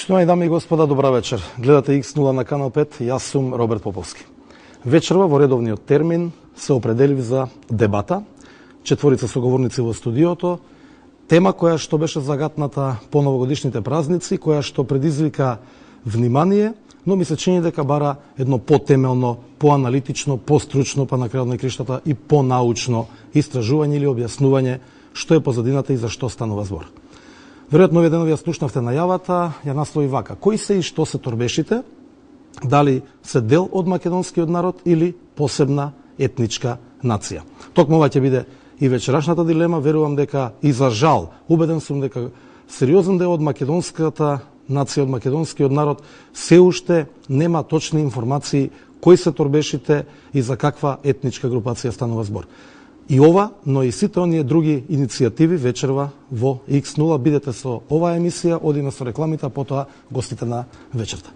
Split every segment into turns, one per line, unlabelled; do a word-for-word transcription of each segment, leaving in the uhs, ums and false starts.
Почитувани дами и господа, добра вечер. Гледате икс нула на канал пет, јас сум Роберт Поповски. Вечерва во редовниот термин се определив за дебата, четворица соговорници во студиото, тема која што беше загатната по новогодишните празници, која што предизвика внимание, но ми се чини дека бара едно потемелно, поаналитично, постручно, па на крајот на криштата и понаучно истражување или објаснување што е позадината и за што станува збор. Веројатно овие денови ја слушнавте најавата, ја наслови вака: кои се и што се торбешите, дали се дел од македонскиот народ или посебна етничка нација. Токму ова ќе биде и вечерашната дилема. Верувам дека и за жал, убеден сум дека сериозен дел од македонската нација, од македонскиот народ, се уште нема точни информации кои се торбешите и за каква етничка групација станува збор. И ова, но и сите оние други иницијативи вечерва во икс нула. Бидете со оваа емисија, одиме со рекламите, а потоа гостите на вечерта.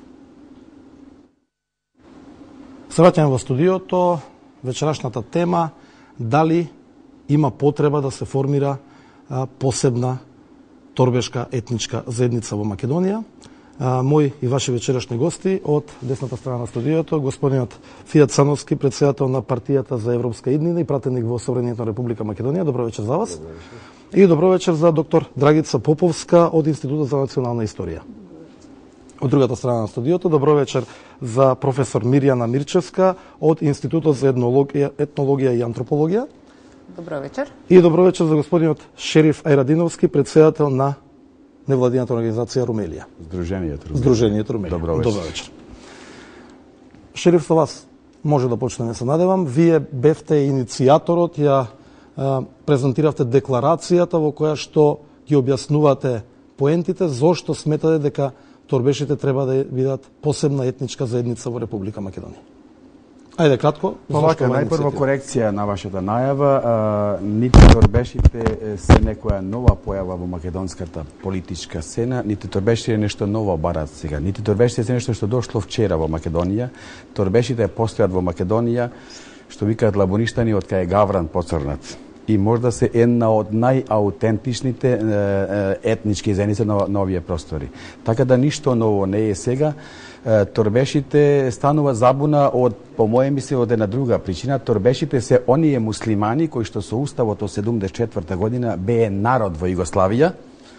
Се враќаме во студиото. Вечерашната тема: дали има потреба да се формира а, посебна торбешка етничка заедница во Македонија. А, мои и ваши вечерашни гости од десната страна на студиото, господинот Фијат Цановски, председател на партијата за европска иднина и пратеник во Собранието на Република Македонија. Добро вечер за вас.
Добро вечер.
И добро вечер за доктор Драгица Поповска од Институтот за национална историја. Од другата страна на студиото, добро вечер за професор Мирјана Мирчевска од Институтот за етнологија, етнологија и антропологија.
Добро вечер.
И добро вечер за господинот Шериф Ајрадиновски, председател на невладината организација Румелија.
Сдруженијето Румелија.
Сдруженијето Румелија.
Добро вечер.
Добро вечер. Шериф, со вас може да почнеме, се надевам. Вие бевте иницијаторот, ја а, презентиравте декларацијата во која што ги објаснувате поентите, зошто сметате дека торбешите треба да бидат посебна етничка заедница во Република Македонија. Ајде кратко.
Вака, најпрво корекција на вашата најава. А, нити торбешите се некоја нова појава во македонската политичка сцена, нити торбешите е нешто ново барат сега, нити торбешите се нешто што дошло вчера во Македонија. Торбешите постојат во Македонија, што викаат лабуништани, од кај Гавран поцрнат. И можда се една од најаутентичните етнички заедници на, на овие простори. Така да ништо ново не е сега. Торбешите станува забуна од, по моје мисли, од една друга причина. Торбешите се оние муслимани кои што со уставот од седумдесет и четврта година бее народ во Југославија.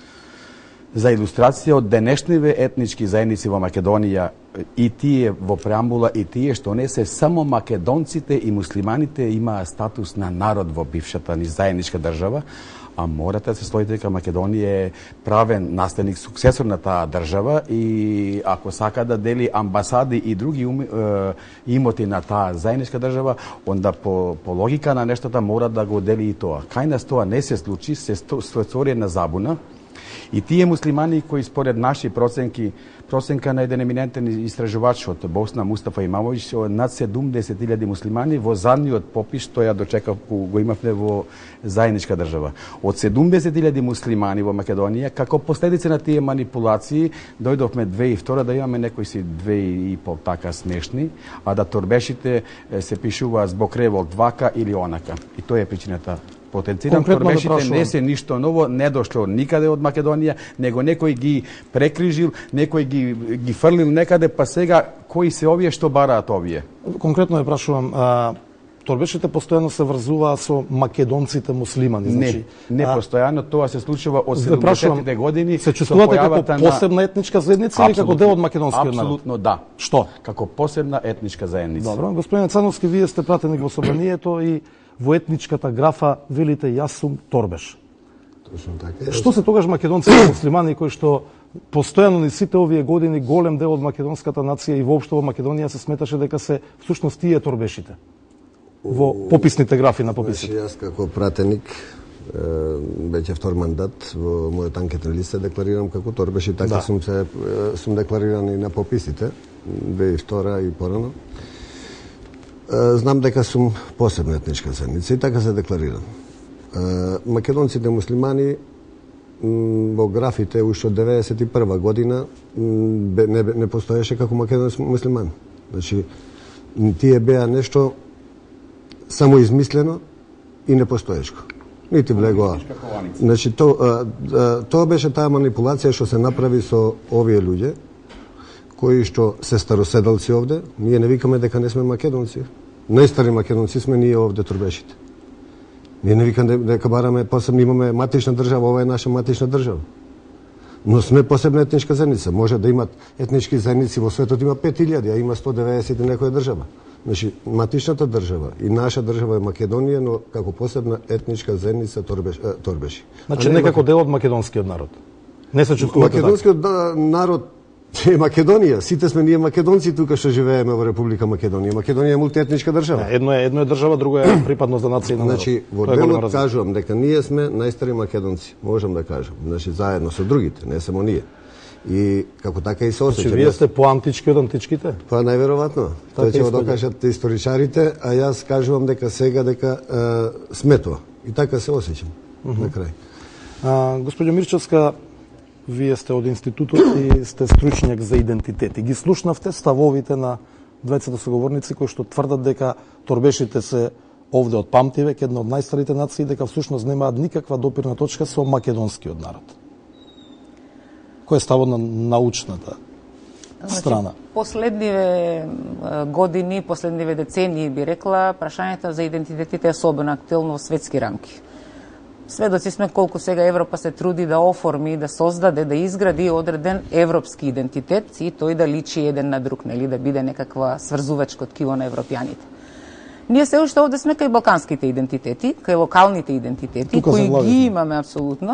За илустрација, од денешниве етнички заедници во Македонија, и тие во преамбула, и тие што не се само македонците и муслиманите имаа статус на народ во бившата ни заедничка држава, а морате да се слоите дека Македонија е правен наследник, суксесор на таа држава, и ако сака да дели амбасади и други ум, е, имоти на таа заедничка држава, онда по, по логика на нештата мора да го дели и тоа. Кај нас тоа не се случи, се створи една забуна. И тие муслимани кои според наши проценки, проценка на еден еминентен истражувач од Босна, Мустафа Имамович, над седумдесет илјади муслимани во задниот попис што ја дочекав, го имавме во заедничка држава. Од седумдесет илјади муслимани во Македонија, како последица на тие манипулации, дојдовме две тисачи и втора да имаме некои си две и пол така смешни, а да торбешите се пишува због револт вака или онака. И тоа е причината. Потенцирам, торбешите да не се ништо ново, не дошло никаде од Македонија, него некој ги прекрижил, некој ги, ги фрлил некаде, па сега кои се овие што бараат овие?
Конкретно ја прашувам, а, торбешите постојано се врзуваа со македонците муслимани, значи
не, не а, постојано, тоа се случува од седумдесетите години.
Се чувствувате како посебна етничка заедница или како дел од македонскиот народ?
Апсолутно да.
Што?
Како посебна етничка заедница.
Добро, господин Цановски, вие сте пратеник во Собранието и во етничката графа велите јас сум торбеш.
Точно така.
Што се тогаш македонците муслимани кои што постојано ни сите овие години голем дел од македонската нација и воопшто во Македонија се сметаше дека се всушност тие торбешите во пописните графи на пописите?
Значи, јас како пратеник веќе втор мандат во мојот анкетен лист се декларирам како торбеш и така да. сум се сум деклариран и на пописите две тисачи и втора и порано. Знам дека сум посебна етничка заедница и така се декларирам. Македонците муслимани во графите уште од деветдесет и прва година не, не постоеше како македонски муслимани. Значи, тие беа нешто само измислено и непостоешко. Нити влегоа. Значи, то, а, а, тоа беше таа манипулација што се направи со овие луѓе, кои што се староседалци овде. Ние не викаме дека не сме македонци. Најстари македонци сме ние овде турбешите. Ние не викаме дека бараме посебно, имаме матична држава, ова е наша матична држава. Но сме посебна етничка заедница. Може да имат етнички заедници во светот, има пет илјади, а има сто деветдесет и некоја држава. Значи, матичната држава и наша држава е Македонија, но како посебна етничка заедница Торбеш, Торбеши.
Значи, не, не како дел од македонскиот народ. Не се чувствувате така?
Македонскиот да, народ е Македонија. Сите сме ние македонци тука што живееме во Република Македонија. Македонија е мултиетничка држава.
Не, едно е едно е држава, друго е припадност за нација и на народ.
Значи, во делот кажувам дека ние сме најстари македонци, можам да кажам. Значи, заедно со другите, не само ние. И како така и се осеќам.
Значи, вие сте поантички од античките?
Па најверојатно. Тоа ќе го докажат историчарите, а јас кажувам дека сега дека е, сме тоа. И така се осеќам uh -huh. на крај.
А, Господјо Мирчевска, вие сте од институтот и сте стручњак за идентитет. И ги слушнавте ставовите на двајцата соговорници кои што тврдат дека торбешите се овде од памтивек, една од најстарите нации, дека всушност немаат никаква допирна точка со македонскиот народ. Кој е ставот на научната страна?
Значи, последниве години, последниве децении, би рекла, прашањето за идентитетите е особено актуелно во светски рамки. Сведоци сме колку сега Европа се труди да оформи, да создаде, да изгради одреден европски идентитет и тој да личи еден на друг, нели, да биде некаква сврзувачко ткиво на европјаните. Ние се уште овде сме кај балканските идентитети, кај локалните идентитети,
Тука
кои ги имаме апсолутно,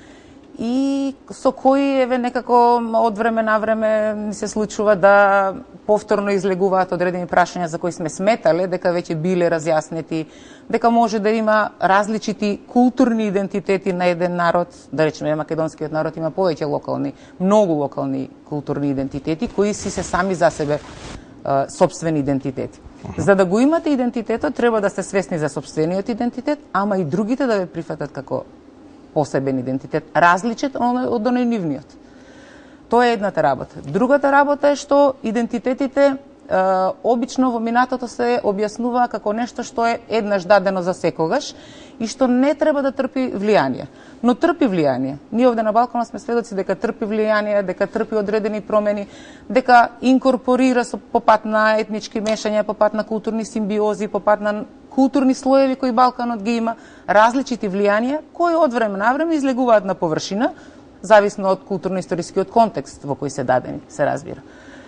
и со кои еве некако од време на време ни се случува да повторно излегуваат одредени прашања за кои сме сметале дека веќе биле разјаснети, дека може да има различити културни идентитети на еден народ, да речеме македонскиот народ има повеќе локални, многу локални културни идентитети кои си се сами за себе а, собствени идентитети. За да го имате идентитетот, треба да сте свесни за собствениот идентитет, ама и другите да ве прифатат како посебен идентитет, различен од оној нивниот. Тоа е едната работа. Другата работа е што идентитетите е, обично во минатото се објаснува како нешто што е еднаш дадено за секогаш и што не треба да трпи влијание. Но трпи влијание. Ние овде на Балканот сме сведоци дека трпи влијание, дека трпи одредени промени, дека инкорпорира со по пат на етнички мешања, по пат на културни симбиози, по пат на културни слоеви кои Балканот ги има, различити влијанија кои од време на време излегуваат на површина, зависно од културно-историскиот контекст во кој се дадени, се разбира.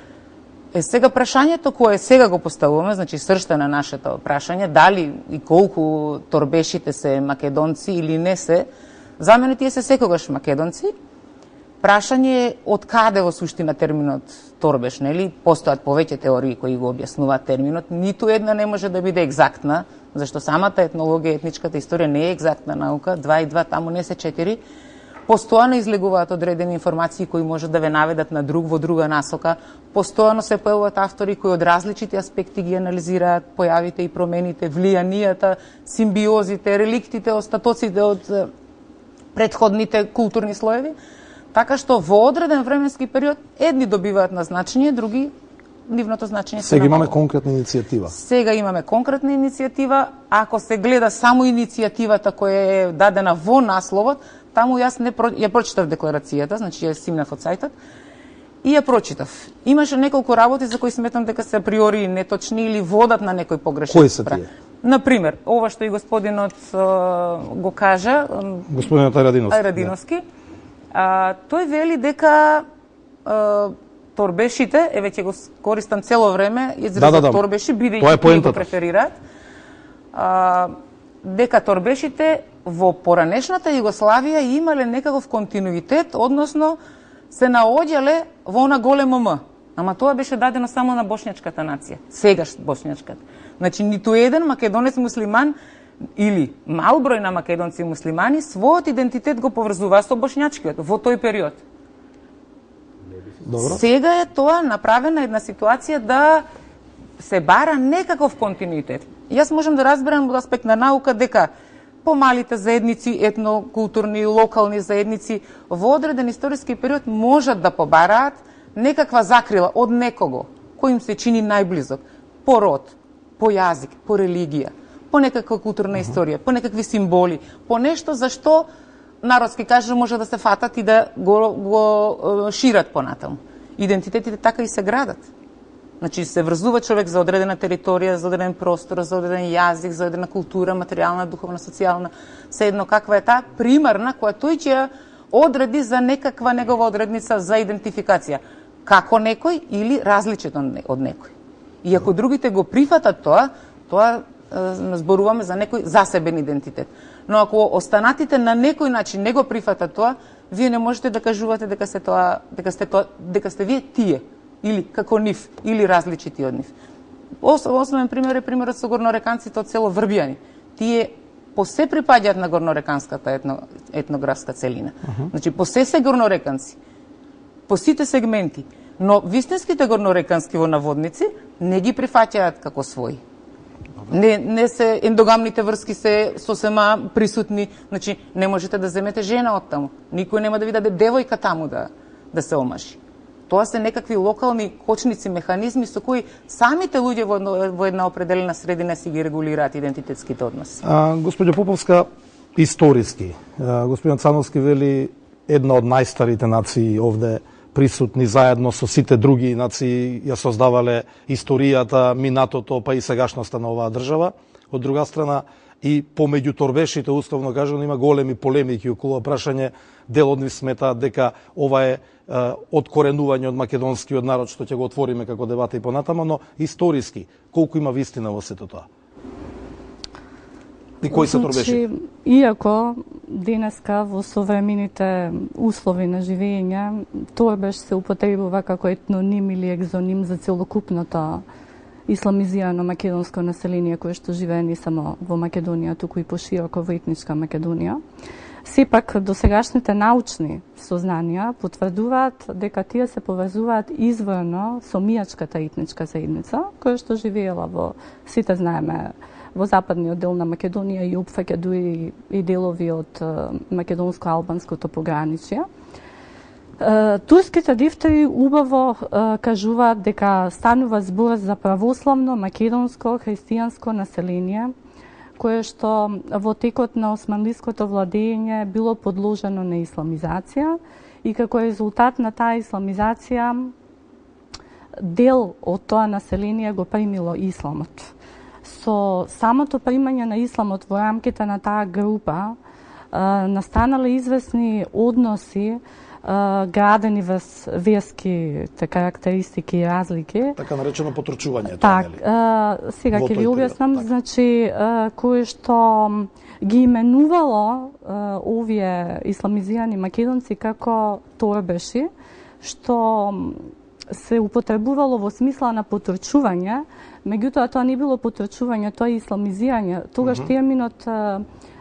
Е, сега прашањето кое сега го поставуваме, значи сршта на нашето прашање, дали и колку торбешите се македонци или не се, за мене тие се секогаш македонци. Прашање е од каде во суштина терминот торбеш, нели? Постојат повеќе теории кои го објаснуваат терминот. Ниту една не може да биде екзактна, зашто самата етнологија, етничката историја не е екзактна наука, два и два таму не се четири. Постојано излегуваат одредени информации кои може да ве наведат на друг во друга насока. Постојано се појавуваат автори кои од различити аспекти ги анализираат појавите и промените, влијанијата, симбиозите, реликтите, остатоците од претходните културни слоеви. Така што во одреден временски период едни добиваат на значење, други нивното значење се
Сега имаме
намалува.
конкретна иницијатива.
Сега имаме конкретна иницијатива. Ако се гледа само иницијативата која е дадена во насловот, таму јас не про... ја прочитав декларацијата, значи ја симнав од сајтот и ја прочитав. Имаше неколку работи за кои сметам дека се априори неточни или водат на некој погрешен.
Кои се тие?
Например, ова што и господинот а, го кажа,
Господинот Ајрадиновски.
Ајрадиновски, а, тој вели дека а, торбешите, е веќе го користам цело време, изразот
да, да, да.
торбеши, бидејќи
Тоа е
тие го
поентата.
преферираат, а, дека торбешите во поранешната Југославија имале некаков континуитет, односно се наоѓале во она големо М. Ама тоа беше дадено само на бошњачката нација, сегаш бошњачката. Значи, ниту еден македонец муслиман или мал број на македонци муслимани својот идентитет го поврзуваа со бошњачкиот во тој период.
Добро.
Сега е тоа направена една ситуација да се бара некаков континуитет. Јас можам да разберам од аспект на наука дека помалите заедници, етнокултурни, локални заедници во одреден историски период можат да побараат некаква закрила од некого кој им се чини најблизок, по род, по јазик, по религија, по некаква културна историја, по некакви символи, по нешто за што народски каже може да се фатат и да го, го шират понатаму. Идентитетите така и се градат. Значи се врзува човек за одредена територија, за одреден простор, за одреден јазик, за одредена култура, материјална, духовна, социјална, се едно каква е таа примарна која тој ќе ја одреди за некаква негова одредница за идентификација, како некој или различен од некој. И ако другите го прифатат тоа, тоа е, зборуваме за некој засебен идентитет. Но ако останатите на некој начин не го прифатат тоа, вие не можете да кажувате дека се тоа, дека сте тоа, дека сте вие тие или како нив, или различити од нив. Основен пример е примерот со горнореканците од село Врбијани. Тие по се припаѓаат на горнореканската етно, етнографска целина. Uh -huh. Значи, по се се горнореканци, по сите сегменти, но вистинските горнорекански во наводници не ги прифаќаат како своји. Не, не се ендогамните врски се сосема присутни, значи не можете да земете жена од таму. Никој нема да ви даде девојка таму да да се омаши. Тоа се некакви локални кочници, механизми со кои самите луѓе во, во една определена средина си ги регулираат идентитетските односи.
А, господјо Поповска, историски, а, господин Цановски вели една од најстарите нации овде присутни заедно со сите други нации ја создавале историјата, минатото, па и сегашноста на оваа држава. Од друга страна, и помеѓу торбешите, условно кажано, има големи полемики околу прашање. Дел од нив сметаат дека ова е, е откоренување од македонскиот народ, што ќе го отвориме како дебата и понатамо, но историски, колку има вистина во сето тоа? И кои се торбеши?
Иако денеска во современите услови на живење, торбеш се употребува како етноним или екзоним за целокупното исламизирано македонско население кое што живее не само во Македонија, туку и пошироко во етничка Македонија. Сепак, досегашните научни сознанија потврдуваат дека тие се поврзуваат изворно со мијачката етничка заедница, која што живеела во, сите знаеме, во западниот дел на Македонија и опфаќа дури и делови од македонско-албанското пограничје. Турските дифтери убаво кажуваат дека станува збор за православно македонско христијанско население, кое што во текот на османлиското владење било подложено на исламизација и како резултат на таа исламизација дел од тоа население го примило исламот. Со самото примање на исламот во рамките на таа група настанале известни односи градени врз верски карактеристики и разлики.
Така наречено потручување.
Так, а, сега ќе ви објаснам, так. Значи, а, кое што ги именувало а, овие исламизирани македонци како торбеши, што се употребувало во смисла на потручување, меѓутоа тоа не било потручување, тоа е исламизирање. Тогаш mm -hmm. терминот а,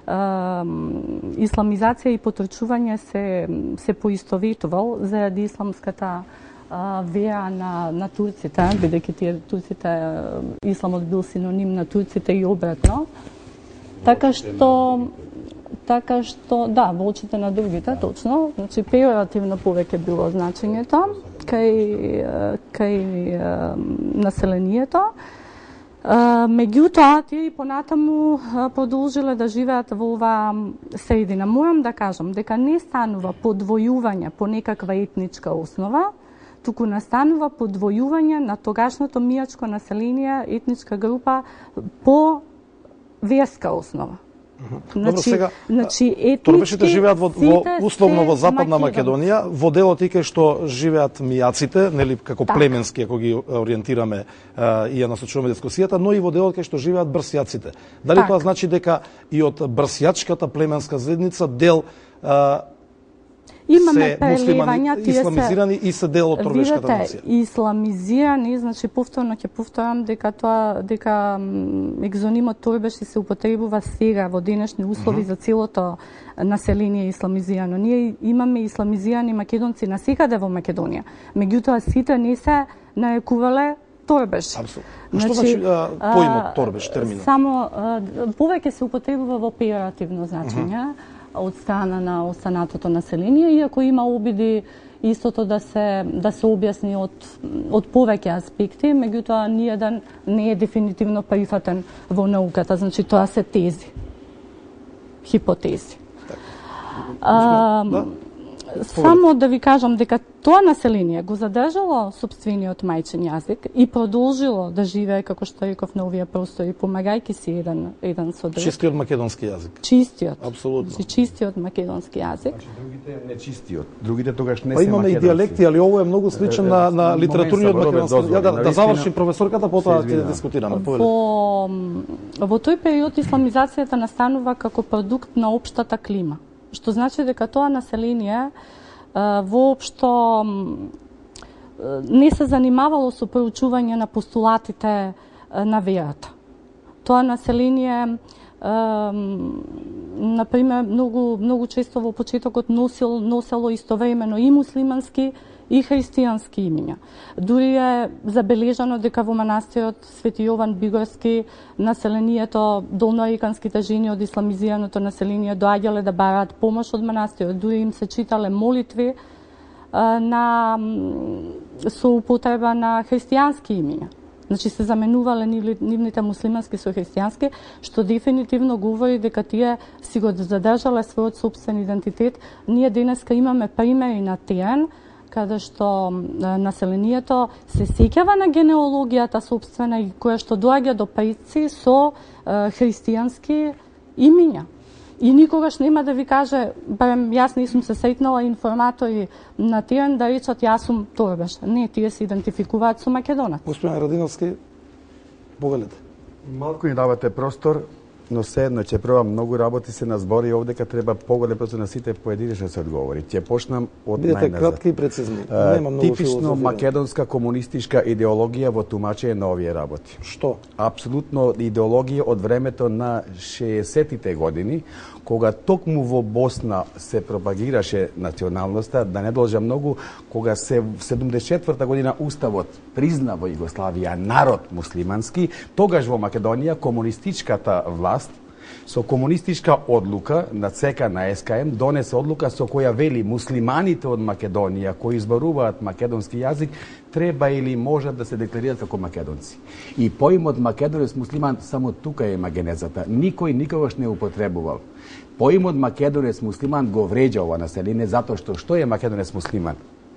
исламизација и потручување се, се поистоветувал заради исламската а, вера на, на турците, бидејќи тие турците, исламот бил синоним на турците и обратно. Така што, така што, да, во очите на другите, точно, значи пеоративно повеќе било значењето кај, кај населението. Uh, меѓутоа, тие и понатаму uh, продолжиле да живеат во оваа средина. Морам да кажам дека не станува подвојување по некаква етничка основа, туку настанува подвојување на тогашното мијачко население, етничка група, по верска основа.
Значи, добро, сега,
значи,
торбешите живеат во, во условно во Западна Македонија, во делот и кај што живеат мијаците, нели како так. Племенски, ако ги ориентираме а, и ја насочуваме дискусијата, но и во делот кај што живеат брсјаците. Дали так. Тоа значи дека и од брсјачката племенска заедница дел а,
имаме прелевања, тие
исламизирани и се дел од торбешката нација.
Исламизирани, значи повторно ќе повторам дека тоа дека екзонимот торбеши се употребува сега во денешни услови mm -hmm. за целото население исламизирано. Ние имаме исламизирани македонци насекаде во Македонија. Меѓутоа сите не се нарекувале торбеш.
Апсолутно. Значи, што значи а, поимот торбеш, терминот?
Само а, повеќе се употребува во пеоративно значење. Mm -hmm. од страна на останатото население, иако има обиди истото да се да се објасни од од повеќе аспекти, меѓутоа ниеден не е дефинитивно прифатен во науката, значи тоа се тези, хипотези. А, да. Само да ви кажам дека тоа население го задржало сопствениот мајчин јазик и продолжило да живее, како што реков, на овие простори, помагајќи си еден, еден со друг.
Чистиот македонски јазик.
Чистиот.
Апсолутно.
Значи, чистиот македонски јазик.
Значи, другите не чистиот. Другите тогаш не
па,
се
имаме
македонски.
И диалекти, али ово е многу сличен на, на литературниот македонски. Ја да, да заврши професорката, потоа ќе дискутираме.
Во, во тој период исламизацијата настанува како продукт на општата клима, што значи дека тоа население воопшто не се занимавало со проучување на постулатите на верата. Тоа население, например, многу многу често во почетокот носил носело истовремено и муслимански и христијански имиња. Дури е забележано дека во манастирот Свети Јован Бигорски населението, долноариканските жени од исламизираното население доаѓале да бараат помош од манастирот, дури им се читале молитви а, на со употреба на христијански имиња. Значи се заменувале нивните муслимански со христијански, што дефинитивно говори дека тие си го задржале својот собствен идентитет. Ние денеска имаме примери на терен каде што населението се сеќава на генеалогијата собствена и која што доаѓа до предци со е, христијански имиња. И никогаш нема да ви каже, барем јас не сум се сретнала информатори на терен да речат јас сум торбеш. Не, тие се идентификуваат со македонец.
Господин Радиновски, повелете.
Малку ни давате простор, но седно ќе пробам, многу работи се на збори овдека, треба поголем простор на сите поединечно се одговори. Ќе почнам од
најназад. Бидете кратки и прецизни. Нема многу
типично македонска комунистичка идеологија во тумачење на овие работи.
Што?
Апсолутно идеологија од времето на шеесеттите години, кога токму во Босна се пропагираше националноста, да не должа многу, кога се седумдесет и четврта година Уставот призна во Југославија народ муслимански, тогаш во Македонија комунистичката власт со комунистичка одлука на ЦК на СКМ донесе одлука со која вели муслиманите од Македонија кои изборуваат македонски јазик треба или можат да се декларираат како македонци. И поимот македонец муслиман само тука има генезата. Никој никогаш не употребувал. Поимот македонец муслиман го вреđа ова население затоа што што е македонец муслиман?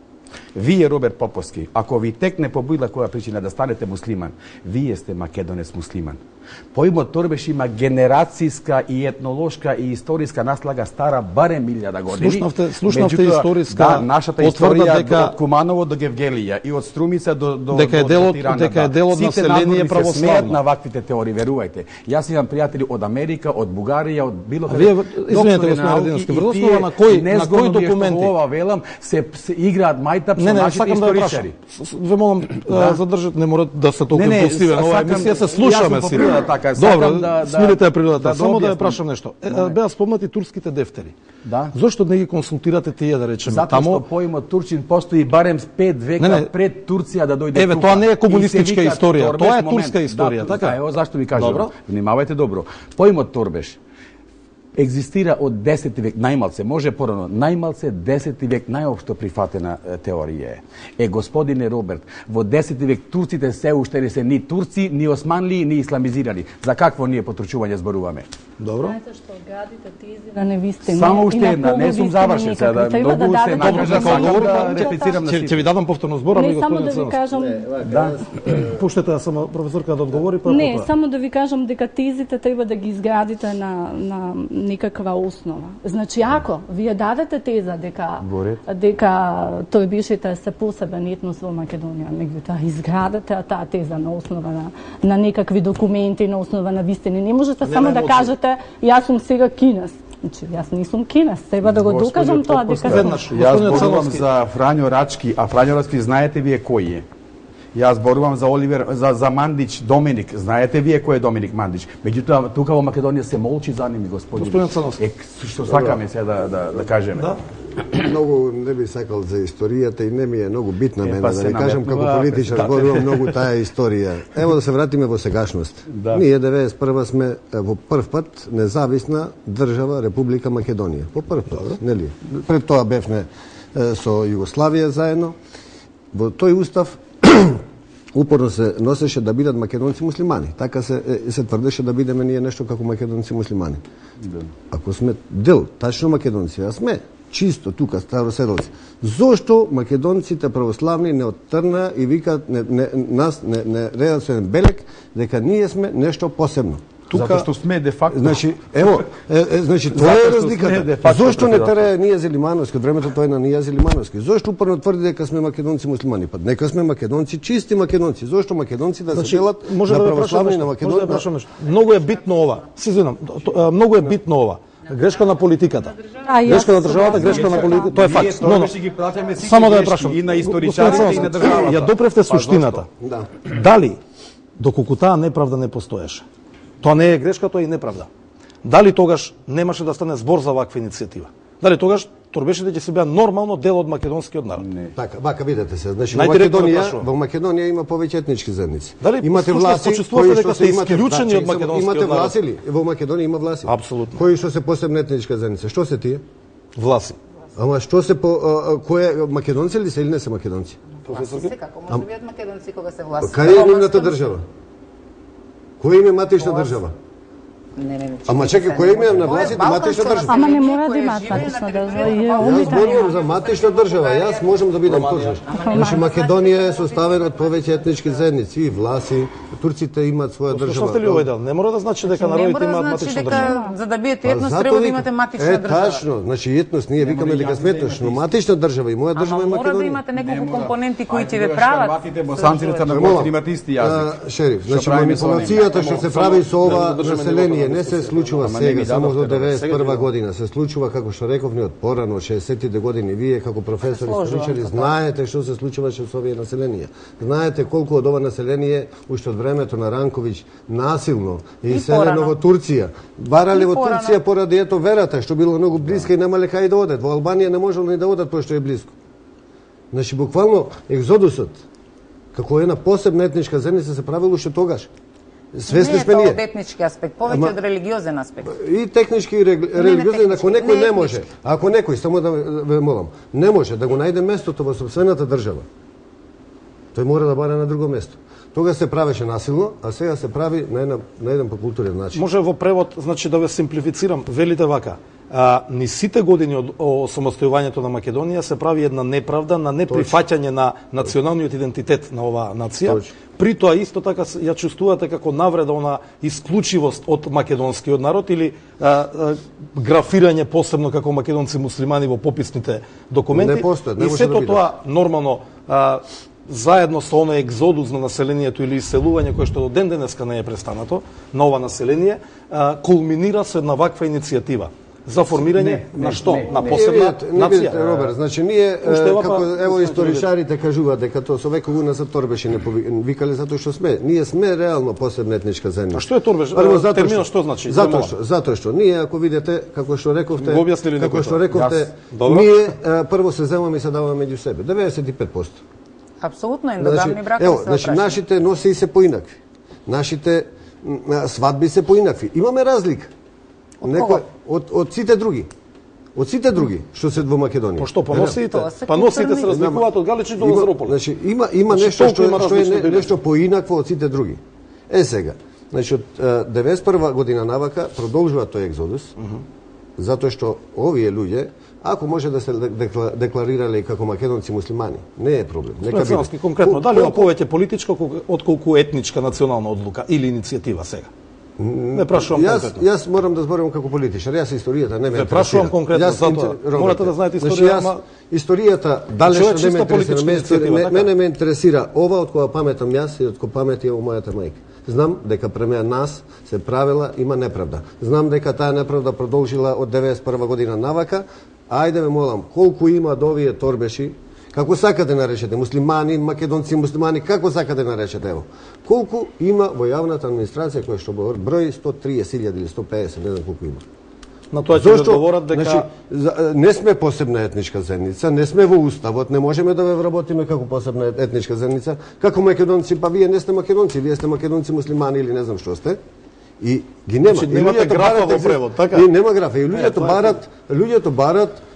Вие, Роберт Поповски, ако ви текне по било која причина да станете муслиман, вие сте македонец муслиман. Поимот торбеш има генерацијска и етнолошка и историска наслага стара барем илјада години.
Слушнавте, слушнавте
Меѓутоа,
историска,
да, нашата историја
дека,
од Куманово до Гевгелија и од Струмица до до
дека е дел од дека е дел од население
православно. Сите
православно
на ваквите теории, верувајте. Јас имам пријатели од Америка, од Бугарија, од било каде.
Вие, извинете, господин Радиновски, врз основа на кој на кој документи?
Ова велам се, се играат мајтап со
не, не,
нашите историчари.
Ве молам да задржите, не мора да се толку импулсивен. Ова емисија се слушаме си.
Така,
добро,
да,
смирите ја природата.
Да,
Само
да
да ја прашам нешто. Е, беа спомнати турските дефтери.
Да.
Зошто не ги консултирате тие, да речеме,
Затоа
тамо?
Затоа што поимот турчин постои барем пет века
не, не.
пред Турција да дојде
Еве,
тука.
тоа не е комунистичка историја,
Торбеш,
тоа е
момент,
турска историја,
да,
така?
Ево зашто ви кажувам.
Добро.
Внимавајте добро. Поимот торбеш екзистира од десети век, најмалце, може порано, најмалце десети век најопшто прифатена теорија е. Е, господине Роберт, во десети век турците се уште не се ни турци, ни османли, ни исламизирани. За какво ние потручување зборуваме?
Добро.
Знаете што градите тези да не ви сте
Само уште една, не сум завршен сега, да многу се накажа, сакам да реплицирам на
Ќе
сите.
ви дадам повторно збор, ами
Не, само
господин
да ви
Цанов.
кажам,
Да.
Пуштете само професорка да одговори, па
не,
потоа.
само да ви кажам дека тезите треба да ги изградите на на некаква основа. Значи, ако вие дадете теза дека дека торбишите се посебен етнос во Македонија, меѓутоа изградете таа теза на основа на на некакви документи, на основа на вистини, не можете
не,
само
не
да
може.
кажете јас сум сега кинес. Значи, јас не сум кинес, треба да го докажам тоа дека
Веднаш.
Јас
Господин
зборувам
Цановски.
за Фрањо Рачки, а Фрањо Рачки знаете вие кој е. Јас зборувам за Оливер, за, за Мандич Доминик. Знаете вие кој е Доминик Мандич? Меѓутоа, тука во Македонија се молчи за ними, господин.
Господин Цановски.
Е, што сакаме се да, да, да кажеме.
Да.
Многу не би сакал за историјата и не ми е многу битна
Е,
мене,
па
да
се
ви кажам како
наметнува,
политичар,
да.
зборувам многу таа историја. Ево да се вратиме во сегашност.
Да.
Ние деветдесет и прва сме е, во прв пат независна држава Република Македонија. По прв пат, нели? Пред тоа бевме со Југославија заедно. Во тој устав упорно се носеше да бидат македонци муслимани. Така се се тврдеше да бидеме ние нешто како македонци муслимани. Да. Ако сме дел тачно македонци, а сме чисто тука староседелци. Зошто македонците православни не оттрна и викаат не, не, нас не не редат со еден белек дека ние сме нешто посебно.
Тука затоа што сме де факто.
Значи, ево, е, е, значи тоа е разликата. Зошто не терае Нија Зелимановски, од времето тој на Нија Зелимановски? Зошто упорно тврди дека сме македонци муслимани? Па нека сме македонци, чисти македонци. Зошто македонци да
значи,
се делат на православни на македонци?
Да да многу е битно ова. Се извинам, многу е битно ова. Грешка на политиката. Грешка на државата, грешка на политиката. Тоа е факт. Но, но, само да ја прашам.
И на историчарите и на државата.
Ја допревте суштината.
Да.
Дали доколку таа неправда не постоеше? Тоа не е грешка, тоа е неправда. Дали тогаш немаше да стане збор за ваква иницијатива? Дали тогаш торбешите ќе се беа нормално дел од македонскиот народ?
Не. Така, вака видете се. Значи во Македонија, во Македонија има повеќе етнички заедници.
Дали
имате власти
кои што се исклучени од македонскиот народ?
Имате власти ли? Во Македонија има власти.
Апсолутно.
Кои што се посебна етничка заедница? Што се тие?
Власи.
Ама што се по кој македонци ли се или не се македонци?
Власи се како може бидат македонци кога се власи?
Кај е нивната држава? Кој им е матична држава?
Не, не, не.
Ама чекај, кој им е на властите матична држава?
Ама не мора да имаат матична држава.
Јас зборувам за матична држава. Јас можам да бидам точен. Значи Македонија е составена од повеќе етнички заедници и власи. Турците имаат своја држава.
Слушате ли овој дел? Не мора да значи дека народите имаат матична држава.
За да бидете етнос треба да имате матична држава.
Е, тачно. Значи етнос ние викаме дека сме етнос, но матична држава и моја држава е Македонија.
Мора да имате неколку компоненти кои ќе ве прават.
Матите босанците на Босна имаат исти јазик.
Шериф, значи манипулацијата што се прави со ова население не се случува сега, само до деветдесет и прва година. Се случува, како што рековме, од порано, од шеесеттите години. Вие, како професори, историчари, знаете што се случуваше со овие населенија. Знаете колку од ова население, уште од времето на Ранковиќ, насилно и иселено во Турција. Барале во Турција поради ето верата, што било многу блиска и немале кај да одат. Во Албанија не можело ни да одат, пошто е блиско. Значи, буквално, екзодусот, како една посебна етничка заедница, се правило уште тогаш. Свесни сме ние.
Не е тоа од етнички аспект, повеќе од религиозен аспект.
И технички и религиозен, ако некој не може, ако некој, само да ве молам, не може да го најде местото во сопствената држава, тој мора да баре на друго место. Тога се правеше насилно, а сега се прави на, една, на еден покултурен начин.
Може во превод, значи да ве симплифицирам, велите вака. А, ни сите години од самостојувањето на Македонија се прави една неправда на неприфаќање на националниот идентитет на оваа нација. Точно. При тоа исто така ја чувствувате како навреда она исклучивост од македонскиот народ или а, а, графирање посебно како македонци муслимани во пописните документи.
Не постои, не
и
може
сето
да биде.
тоа нормално а, заедно со оној екзодус на населението или иселување кое што до ден денеска не е престанато на ова население, а, кулминира со една ваква иницијатива за формирање не, на што? Не, на посебна
не,
нација.
Видите, Роберт, значи ние како ево историчарите кажуваат дека тоа со векови назад торбеше не викале затоа што сме. Ние сме реално посебна етничка заедница.
А што е торбеш? Терминот што значи?
Затоа што, затоа што ние ако видите како што рековте, како што рековте,
Јас.
ние прво се земаме и се даваме меѓу себе. деветдесет и пет проценти.
Апсолутно ендогамни
значи,
бракови
ево,
се
значи
опрашани.
нашите носи се поинакви. Нашите свадби се поинакви. Имаме разлика.
Од
Некој
кого?
од од сите други. Од сите други што се во Македонија.
По што поносите?
Тоа се
Поносите се
културни.
разликуваат од галични до
Има-
Лазарополи.
Значи има има
Значи,
нешто
толку
што
има
што е
различни
не-
билети.
нешто поинакво од сите други. Е сега, значи од е, деветдесет и прва година навака продолжува тој екзодус. Затоа што овие луѓе, ако може да се декла- декларирале како македонци муслимани, не е проблем. Нека
Специјалски
биде.
конкретно,
Кол-
дали ова
колку-
повеќе политичка отколку етничка национална одлука или иницијатива сега? Не прашувам
Јас
конкретно.
јас морам да зборам како политичар. Јас историјата не ме
Ве прашувам
интересира.
конкретно,
Јас
затоа
интер- Роберте,
морате да знаете
значи,
историја,
јас
ама-
историјата далеч
Тоа е
не
чиста
ме интересира.
политичка
Ме-
иницијатива,
ме-
така?
Мене ме интересира ова од кога паметам јас и од кога памети е мојата мајка. Знам дека премеа нас се правила има неправда. Знам дека таа неправда продолжила од деветдесет и прва година навака. Ајде ме молам, колку има од овие торбеши, како сакате наречете, муслимани, македонци, муслимани, како сакате наречете, ево. Колку има во јавната администрација која што брои сто и триесет илјади или сто и педесет, не знам колку има.
На тоа ќе ви одговорат дека
Значи, за- не сме посебна етничка заедница, не сме во уставот, не можеме да ве вработиме како посебна етничка заедница. Како македонци, па вие не сте македонци, вие сте македонци муслимани или не знам што сте. И ги нема.
Значи,
И
немате
луѓето
графа
барат
во
екзист-
превод, така?
И нема графа. И луѓето
тоа е
барат, луѓето барат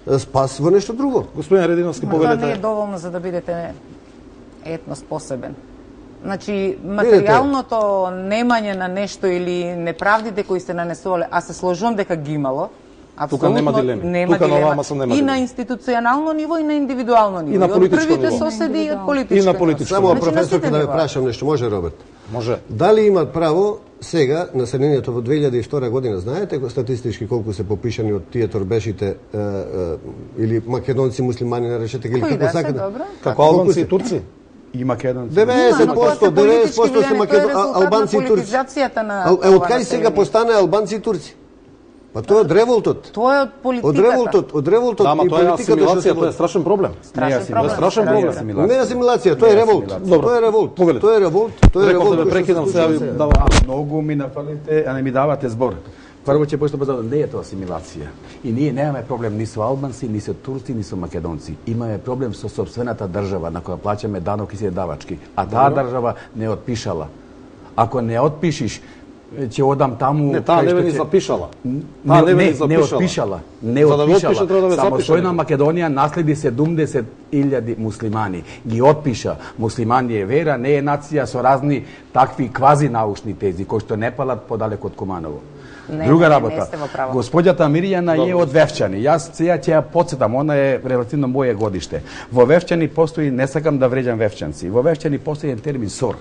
спас во нешто друго.
Господин Рединовски,
Ма тоа не е
повелете.
доволно за да бидете етнос посебен. Значи, материјалното немање на нешто или неправдите кои се нанесувале, а се сложувам дека ги имало,
Тука нема дилеми.
Нема
Тука на
дилема.
оваа нема
и на
дилеми.
институционално ниво и на индивидуално ниво.
И на
од
политичко
првите
ниво.
соседи и од политичко.
И на политичко
Само
ниво.
Значи, на
професорка
сите
да ве
нива.
прашам нешто, може Роберт?
Може.
Дали имат право сега населението во две илјади и втора година, знаете статистички колку се попишани од тие торбешите е, е, или македонци муслимани наречете ги или
Кои
како
да се,
сакате?
добро?
Како албанци и турци?
И македонци.
деветдесет
Има, но тоа
проценто,
се
деветдесет проценто
политички
се
влијани,
македон...
тоа е резултат
албанци
на
и турци.
политизацијата на
Ал, е,
ова
од кај сега
население.
постане албанци и турци? Па тоа е од револтот.
Тоа е од политиката.
Од револтот, од револтот
Да, ама
и
тоа е
политиката што се
асимилација, тоа е страшен проблем.
Страшен
Не,
проблем.
страшен
разбира
проблем.
се.
Не е асимилација, тоа е револт.
Добро.
Тоа е револт.
Повелете.
Тоа е револт. Тоа е
Реков
револт.
да ве
кој што
прекинам,
се
сега ви
случува сега.
давам.
А, многу ми нафалите, а не ми давате збор. Прво ќе почнем да не е тоа асимилација. И ние немаме проблем ни со албанци, ни со турци, ни со македонци. Имаме проблем со сопствената држава на која плаќаме данок и се давачки, а таа држава не отпишала. Ако не отпишиш, ќе одам таму.
Не, таа
кај
не
што
ве ни
ќе-
запишала.
Не,
Таа не ве
не,
ни
не
запишала.
отпишала. Не
За да ве
отпишала.
отпише, треба да ве запише
Самостојна
некој.
Македонија наследи седумдесет илјади муслимани. Ги отпиша. Муслимани е вера, не е нација со разни такви квази научни тези кои што не палат подалеку од Куманово.
Не,
Друга
не, не
работа.
сте во право.
Господјата Мирјана е од Вевчани. Јас сега ќе ја подсетам, она е релативно моје годиште. Во Вевчани постои, не сакам да вреđам вевчанци, во Вевчани постои еден термин сор.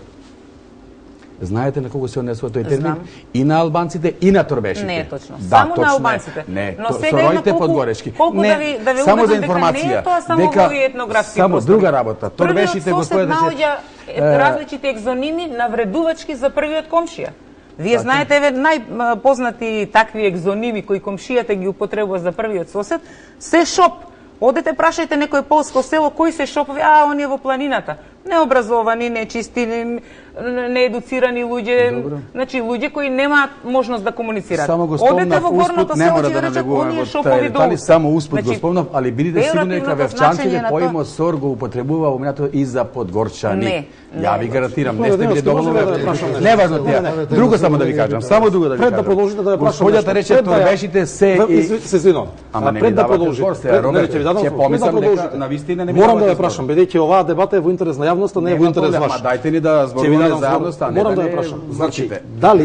Знаете на кого се однесува тој термин?
Знам.
И на албанците, и на торбешите.
Не е точно.
Да,
Само на
точно е.
албанците.
Не,
Но
то-
сега има
сороите
колку-
подгорешки.
колку
не,
да ви- да ве
само за
убедам дека
информација.
не е тоа само во овие етнографски
само
простори.
друга работа. Торбешите,
Првиот
господи,
сосед
да
наоѓа е, различити екзоними навредувачки за првиот комшија. Вие знаете, еве најпознати такви екзоними кои комшијата ги употребува за првиот сосед, се шоп. Одете прашајте некој полско село кои се шопови, а оние во планината. Необразовани, нечисти, не- неедуцирани луѓе,
Добро.
значи луѓе кои немаат можност да комуницираат.
Само го
Одете
спомнав
во горното
успут, не
село,
мора
ќе
да
ви речат
навлегуваме
оние
во
шопови
тај
долу.
детали, само успут го
Значи,
спомнав, али бидете сигурни дека
пеоративното
вевчанците
значење на тоа-
поимо сор го употребува во минато и за подгорчани.
Не,
Ја
не.
ви гарантирам, не
Господи,
сте били
Рединовски,
доволно
може ли да
вевчани.
прашам нещо?
Неважно
Не,
теа.
не,
не,
Друго
не,
само да ви
не,
кажам,
не,
само друго да ви
Пред да
кажам.
продолжите да ве прашам
Господјата
нешто.
рече
Пред да ја-
торбешите се
Ве-
и
изви- се извинувам.
Ама
А,
не
пред
ми
да
давате
продолжите.
збор, сега,
Пред-
Роберт,
не, ќе ви дадам
ќе
збор. Пред
помислам
да
дека
продолжите.
навистина не ми
Морам да
давате
ве
збор.
прашам, бидејќи оваа дебата е во интерес на јавноста, не е во
Нема
интерес
проблем,
ваш.
ама дајте ни да
Ќе ви
зборуваме
дадам
заедно,
збор.
а не
Морам да
не
ве прашам. Значи,
мрчите.
дали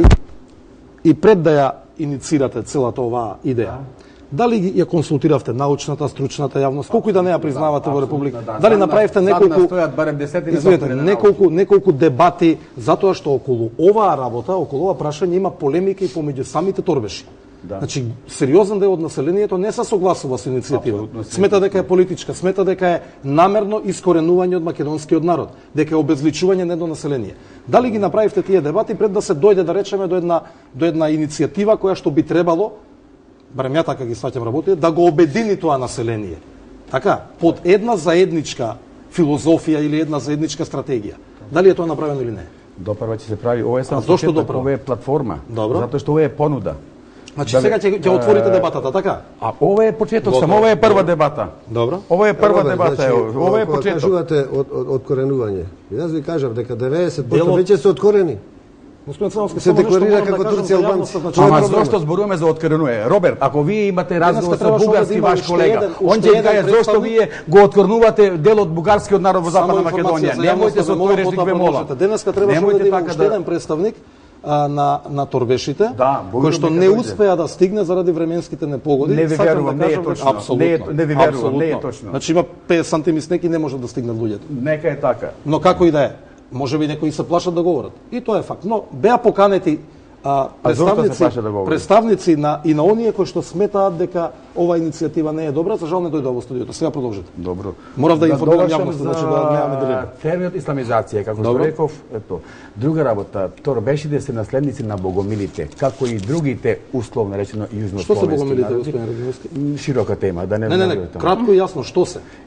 и пред да ја иницирате целата оваа идеја, дали ги ја консултиравте научната, стручната јавност, колку и да не ја признавате во Република?
да.
Дали
Сад
направивте
на- сад
неколку
настојат барем десетина
Извинете,
доктори на
неколку неколку дебати затоа што околу оваа работа, околу ова прашање има полемика и помеѓу самите торбеши.
Да.
Значи, сериозен дел од населението не се согласува со иницијатива.
Апсолутно се.
Смета дека е политичка, смета дека е намерно искоренување од македонскиот народ, дека е обезличување недо население. Дали ги направивте тие дебати пред да се дојде, да речеме, до една до една иницијатива која што би требало, барем ја така ги сваќам работите, да го обедини тоа население. Така, под една заедничка филозофија или една заедничка стратегија. Дали е тоа направено или не?
Допрва ќе се прави, ова е само
А зошто
почеток,
допрва?
ова е платформа.
Добро.
Затоа што ова е понуда.
Значи
Да,
сега ќе ќе отворите дебатата, така?
А ова е почеток,
Готово.
само ова е прва дебата.
Добро.
Ова е прва
Роберт,
дебата,
значи,
е, ова е
кога
почеток.
кажувате од, од, откоренување. Јас ви кажав дека деветдесет проценто
Делот-
веќе се откорени.
Господин Цановски,
Се
само нешто
декларира
морам да
како
кажам
турци
за
албанци.
јавноста, значи,
Ама
проблемот.
зошто зборуваме за откоренување? Роберт, ако вие имате разговор со
требаше да
бугарски
има
ваш
уште
колега,
еден-
он
уште
ќе
еден
каже зошто
представник.
вие го откорнувате дел од бугарскиот народ во
Само
Западна
информација
Македонија.
за
Немојте
јавноста,
со
за
тој
потоа
речник ве
продолжите.
молам.
Денеска требаше
Немојте
да има
така
уште еден представник а, на на торбешите,
Да,
кој што
нека
не
дојде.
успеа да стигне заради временските непогоди.
Не ви
Сакам
верувам,
да
не е
кажам дека-
точно.
Апсолутно.
Не е- не ви верувам,
Апсолутно.
не е точно.
Значи има петдесет сантими снег и не може да стигнат луѓето.
Нека е така.
Но како и да е, може би некои се плашат да говорат. И тоа е факт. Но беа поканети а,
А зошто се
представници,
плашат да говорат?
представници на и на оние кои што сметаат дека ова иницијатива не е добра, за жал не дојдоа во студиото. Сега продолжите.
Добро.
Морав да информирам
довршам
јавноста, значи да немаме дилема.
Терминот исламизација, како што
Добро.
реков, ето. Друга работа, торбешите се наследници на богомилите, како и другите условно речено
Што се
јужнословенски
богомилите,
народи.
господин Радиновски?
М, Широка тема, да не
Не, не, не,
навлегуваме.
кратко и јасно, што се?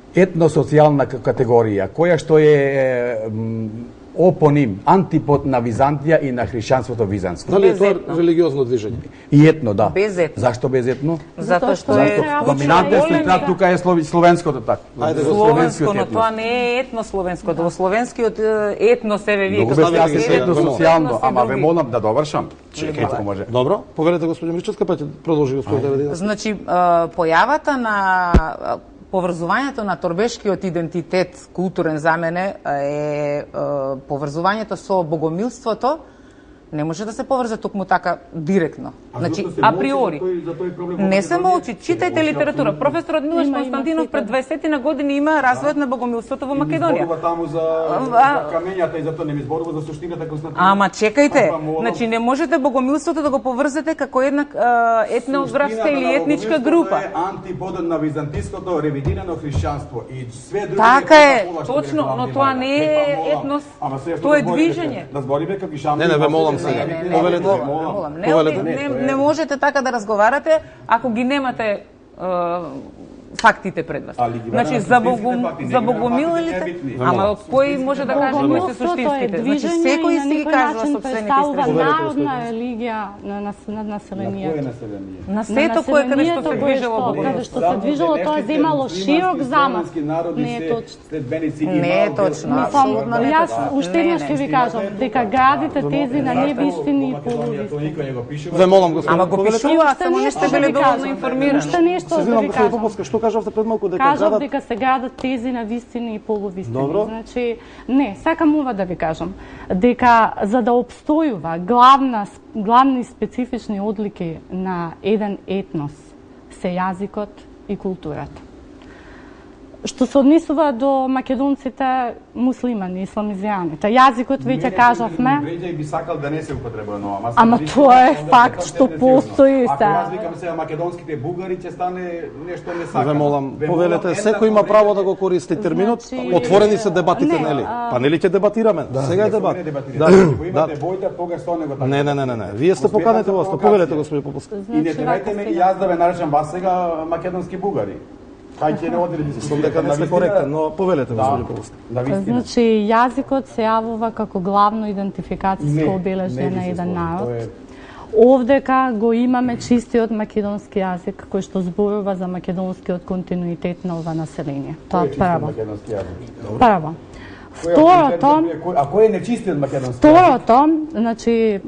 етносоцијална категорија, која што е опоним, антипод на Византија и на христијанството византско.
Дали е тоа религиозно движење?
И етно, да.
Безетно.
Зашто безетно?
Затоа што е
доминантен слика тука е словенското така.
Ајде, словенско, но тоа не е етно словенското. Во словенскиот етно себе вие
како се етно социјално, ама ве молам да довршам. Чекајте, може.
Добро, повелете господин Мричевска, па ќе продолжи господин Давидински.
Значи, појавата на поврзувањето на торбешкиот идентитет, културен за мене, е, е поврзувањето со богомилството, не може да се поврзе токму така директно. Значи, априори. Не се молчи, читајте литература. Професорот Милош Константинов пред дваесет на години има развојот на богомилството во Македонија.
Зборува таму за камењата и затоа не ми зборува за суштината Константинов.
Ама чекајте, значи не можете богомилството да го поврзете како една етнографска или етничка група.
Е антиподен на византиското ревидирано христијанство и све други.
Така е, точно, но тоа не е етнос, тоа е движење.
Да збориме како шампион.
Не, не, ве молам сега. Повелете.
Не, не, не можете така да разговарате ако ги немате е, фактите пред вас. Значи за богом за богомилите, ама кој може да каже кои се суштинските? Значи секој си ги кажува сопствените истини.
Народна религија на на населението.
На сето кое каде што се движило,
каде што се движило, тоа земало широк замак. Не е точно.
Не е точно. Апсолутно не е
Јас
точно.
уште еднаш ќе ви кажам дека градите тези на невистини и полувистини.
Ве молам господин.
Ама го пишува, само не сте били доволно информирани.
Уште нешто да ви кажам.
Што кажавте пред малку дека
Кажав
градат...
дека се градат тези на вистини и полувистини.
Добро.
Значи, не, сакам ова да ви кажам. Дека за да обстојува главна, главни специфични одлики на еден етнос се јазикот и културата. Што се однесува до македонците муслимани, исламизијаните. Јазикот веќе кажавме.
Не би сакал да не се употребува, но ама
Ама тоа е факт што постои
Ако
се.
јас викам сега македонските бугари ќе стане нешто не сакам.
Ве молам, повелете, секој има право да го користи терминот.
Значи,
Отворени се дебатите,
не,
нели?
а-
Па нели ќе дебатираме? Сега е дебат. Да,
Ако
да.
имате бојта, тогаш тоа него така.
Не, не, не, не, не. Вие сте поканете во повелете господин Поповски.
И не требајте ме и јас да ве наречам вас сега македонски бугари. Кај ќе не одели
Мислам дека не сте коректен, но повелете господин Поповски.
Да, вистина.
Значи, јазикот се јавува како главно идентификацијско обележје на еден народ. Овдека го имаме чистиот македонски јазик кој што зборува за македонскиот континуитет на ова население. Тоа е прво. Прво. Второто,
А кој е нечистиот македонски?
второто, значи и-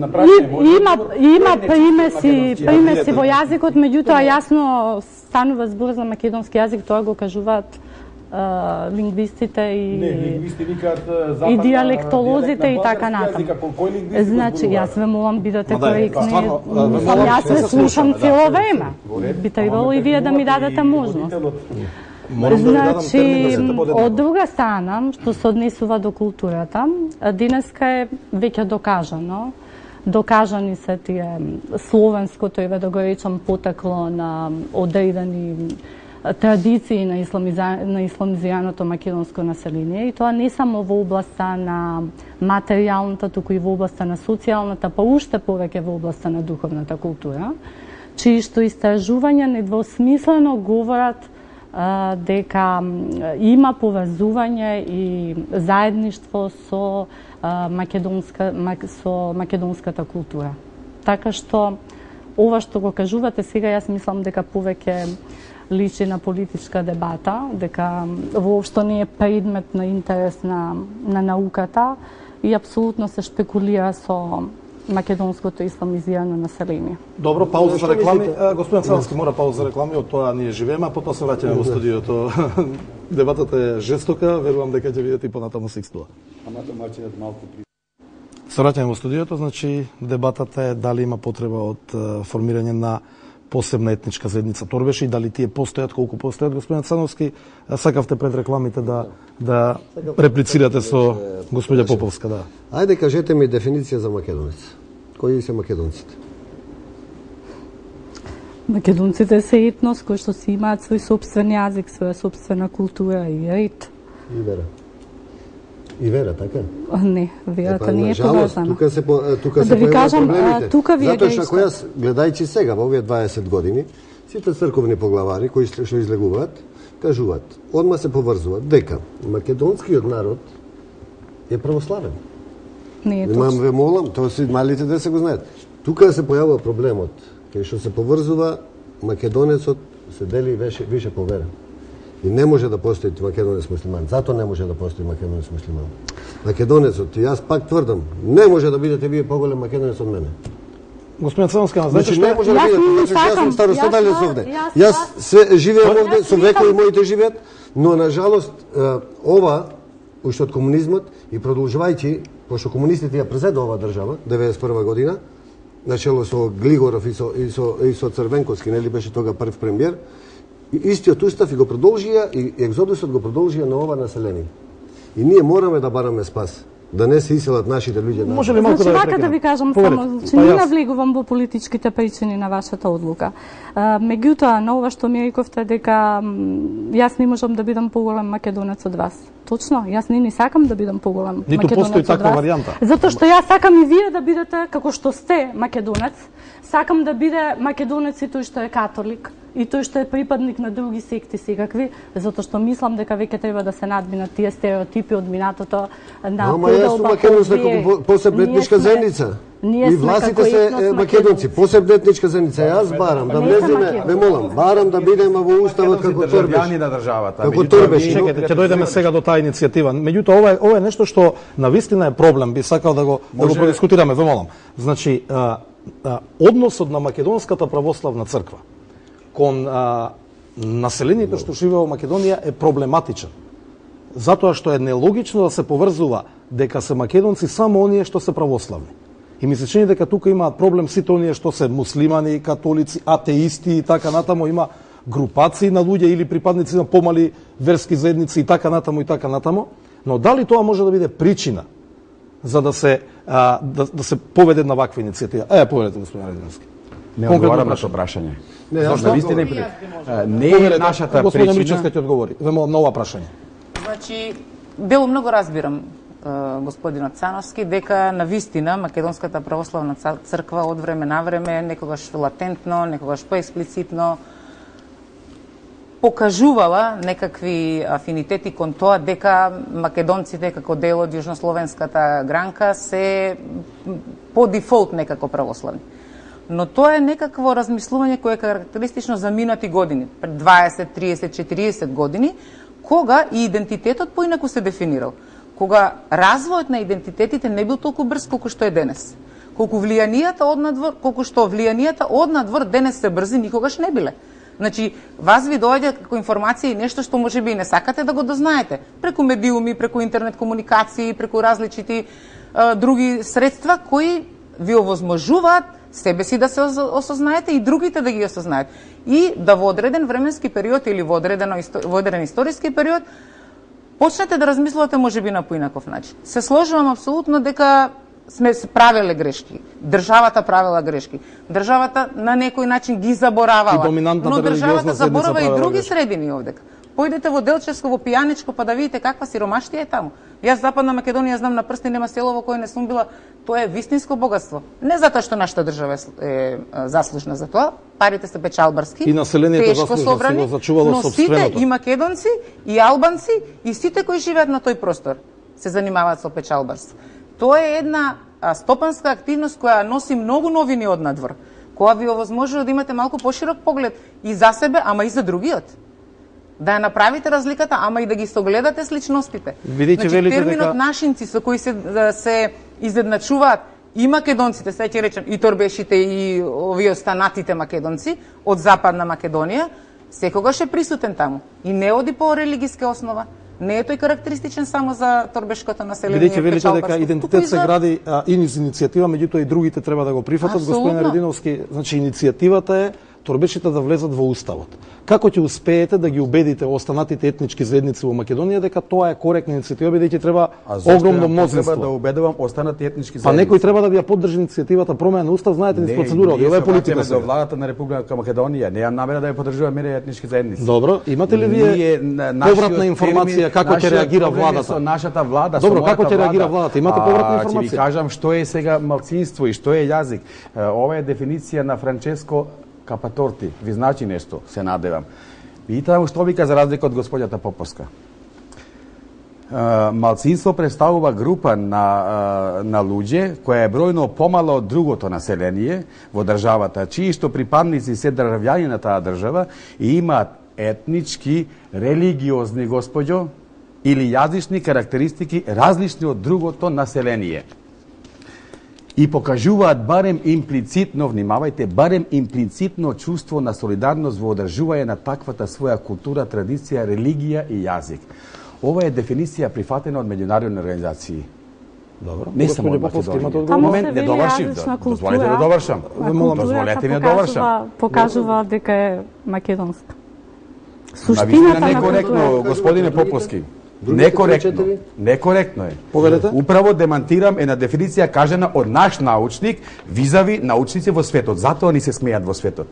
има има примеси, примеси во јазикот, меѓутоа јасно станува збор за македонски јазик, тоа го кажуваат а, лингвистите и
Не, лингвисти викаат
и диалектолозите и така натаму. Значи, јас ве молам бидете
Ма да,
коректни.
стварно, ве
Мислам,
молам,
јас
не
ве
се
слушам
слушаме,
цело
да.
време. Би требало и вие да ми дадете можност.
Морам да ви дадам термин да
Значи,
сете
од
подеднакви.
друга страна, што се однесува до културата, денеска е веќе докажано. Докажани се тие словенското, еве да го речам, потекло на одредени традиции на исламиза... на исламизираното македонско население, и тоа не само во областа на материјалната, туку и во областа на социјалната, па уште повеќе во областа на духовната култура, чии што истражувања недвосмислено говорат а, дека има поврзување и заедништво со а, македонска мак, со македонската култура. Така што ова што го кажувате сега, јас мислам дека повеќе личи на политичка дебата, дека воопшто не е предмет на интерес на, на науката и апсолутно се шпекулира со македонското исламизирано население.
Добро, пауза за реклами. Господин Царски мора пауза за реклами, од тоа ние живееме, а потоа се враќаме во студиото. Дебатата е жестока, верувам дека ќе видите и понатаму се икс нула.
Ама домаќинот малку при...
Се враќаме во студиото, значи дебатата е дали има потреба од е, формирање на посебна етничка заедница Торбеши и дали тие постојат, колку постојат. Господин Цановски, сакавте пред рекламите да да реплицирате со господја Поповска, да.
Ајде кажете ми дефиниција за македонец. Кои се македонците?
Македонците се етнос кој што си имаат свој сопствен јазик, своја сопствена култура и ред.
И вера. И вера, така?
А, Не, верата
Епа,
не е
нажалост,
поврзана.
тука се по- тука
Да
се
ви
појавуваат
кажам,
проблемите.
а, тука ви е
Затоа што
грешка.
ако јас гледајќи сега во овие дваесет години, сите црковни поглавари кои што излегуваат, кажуваат, одма се поврзуваат дека македонскиот народ е православен.
Не е
Имам
точно.
ве молам, тоа си малите да се го знаат. Тука се појавува проблемот, кај што се поврзува македонецот се дели више, више по вера. И не може да постои македонец муслиман. Зато не може да постои македонец муслиман. Македонецот, и јас пак тврдам, не може да бидете вие поголем македонец од мене.
Господин Цановски, знаете
Значи
што
не
е?
може да
Јас
бидете,
не
значи јас
сакам,
сум старостодалец
јас-
овде.
јас-
Јас
јас-
се живеам овде,
Јас
со
викам-
векови моите живеат, но на жалост е, ова уште од комунизмот и продолжувајќи, пошто комунистите ја презеда ова држава деветдесет и прва година, начело со Глигоров и со и со и со Црвенковски, нели беше тога прв премиер. И истиот устав и го продолжија и екзодусот го продолжија на ова население. И ние мораме да бараме спас, да не се иселат нашите луѓе.
Може ли малку
Значи,
да ве
вака да
прекинам?
ви кажам
Поверете.
само, че
Па
не
јас-
навлегувам во политичките причини на вашата одлука. А, меѓутоа, на ова што ми рековте дека м, јас не можам да бидам поголем македонец од вас. Точно, јас не ни сакам да бидам поголем
Ниту
македонец
постои
од
таква
вас.
варијанта.
Затоа што јас сакам и вие да бидете како што сте македонец. Сакам да биде македонец и тој што е католик, и тој што е припадник на други секти секакви, затоа што мислам дека веќе треба да се надминат тие стереотипи од минатото на
Ама јас сум македонец
по вие.
како посебна
Ние
етничка
сме-
заедница.
ние
И
сме
властите
како
се
етнос
е, македонци, посебна етничка заедница. Јас барам да
Не се
влеземе,
македонци.
ве молам, барам да бидеме во уставот како
државјани
Торбеш.
на државата.
Како
Меѓутоа,
Торбеш.
ние-
Чекайте, ќе дојдеме сега до таа иницијатива. Меѓутоа ова е ова е нешто што на вистина е проблем, би сакал да го да го
Може-
подискутираме, ве молам. Значи, а, а, односот на македонската православна црква кон а, населението што живее во Македонија е проблематичен. Затоа што е нелогично да се поврзува дека се македонци само оние што се православни. И ми се чини дека тука имаат проблем сите оние што се муслимани, католици, атеисти и така натаму, има групации на луѓе или припадници на помали верски заедници и така натаму и така натаму, но дали тоа може да биде причина за да се а, да, да се поведе на ваква иницијатива? Е, поведете, господин Радиновски.
Не
Конкретно
одговарам на
прашање.
тоа прашање.
Не, јас
Зашто
не
вистина е
одговарам.
а, не е
Поведете,
нашата
господин
причина.
Мичевска ќе одговори. Ве молам на ова прашање.
Значи, дело многу разбирам е, господинот Цановски дека на вистина Македонската православна ца- црква од време на време, некогаш латентно, некогаш поексплицитно покажувала некакви афинитети кон тоа дека македонците како дел од јужнословенската гранка се по дефолт некако православни. Но тоа е некакво размислување кое е карактеристично за минати години, пред дваесет, триесет, четириесет години, кога и идентитетот поинаку се дефинирал. Кога развојот на идентитетите не бил толку брз колку што е денес. Колку влијанијата однадвор, колку што влијанијата однадвор денес се брзи, никогаш не биле. Значи, вас ви доаѓа како информација и нешто што може би и не сакате да го дознаете. Преку медиуми, преку интернет комуникации, преку различити а, други средства кои ви овозможуваат себе си да се осознаете и другите да ги осознаат. И да во одреден временски период или во одреден, во одреден историски период почнете да размислувате можеби на поинаков начин. Се сложувам апсолутно дека сме правеле грешки. Државата правела грешки. Државата на некој начин ги заборавала.
И доминантната
Но
религиозна
државата
заедница
заборава и
правела
други
грешки.
средини овдека. Појдете во Делчевско, во Пијаничко, па да видите каква сиромаштија е таму. Јас Западна Македонија знам на прсти, нема село во кое не сум била. Тоа е вистинско богатство. Не затоа што нашата држава е, е заслужна за тоа, парите се печалбарски,
И населението
тешко
заслужно
собрани,
си го зачувало
но сите
сопственото.
и македонци, и албанци, и сите кои живеат на тој простор се занимаваат со печалбарство. Тоа е една а, стопанска активност која носи многу новини од надвор, која ви овозможува да имате малку поширок поглед и за себе, ама и за другиот. Да ја направите разликата, ама и да ги согледате сличностите.
Видите,
значи,
велите
терминот
дека-
нашинци со кои се, да се изедначуваат и македонците, сега ќе речем, и торбешите, и овие останатите македонци од Западна Македонија, секогаш е присутен таму. И не оди по религиска основа. Не е тој карактеристичен само за торбешкото население.
Бидејќи велите дека
печалбарско, туку
идентитет
и
се
за-
гради а, и низ иницијатива, меѓутоа и другите треба да го прифатат. Господин
Апсолутно.
Радиновски, значи иницијативата е торбешите да влезат во уставот. Како ќе успеете да ги убедите останатите етнички заедници во Македонија дека тоа е коректна иницијатива, бидејќи треба
А зашто
огромно
ја
мнозинство?
треба да убедувам останати етнички
Па
заедници?
некој треба да ви ја поддржи иницијативата промена на устав, знаете низ процедура,
ние
ова е
се
политика
враќаме до
сега.
владата на Република Македонија. Неам намера да ја поддржувам мене етнички заедници.
Добро, имате ли вие
Ние, на- нашиот
повратна информација
термин-
како ќе
нашиот
реагира
проблем е
владата?
Со нашата влада,
Добро,
со
како
мојата
ќе реагира
влада.
владата? Имате повратна
А, Ќе ви
информација?
кажам што е сега малцинство и што е јазик. Е, Ова е дефиниција на Франческо Капаторти. Ви значи нешто, се надевам. Видите што вика за разлика од господјата Поповска. Малцинство представува група на, на луѓе која е бројно помала од другото население во државата, чии што припадници се државјани на таа држава и имаат етнички, религиозни, господјо, или јазични карактеристики различни од другото население. И покажуваат барем имплицитно, внимавајте, барем имплицитно чувство на солидарност во одржување на таквата своја култура, традиција, религија и јазик. Ова е дефиниција прифатена од меѓународни организации.
Добро.
Не само од Македонија. Момент не довршив, дозволете да довршам. Дозволете ми да довршам.
Покажува дека е македонска.
Суштината на некоректно, господине Поповски. Некоректно. Некоректно е.
Повелете?
Управо демантирам една дефиниција кажена од наш научник визави научници во светот. Затоа ни се смеат во светот.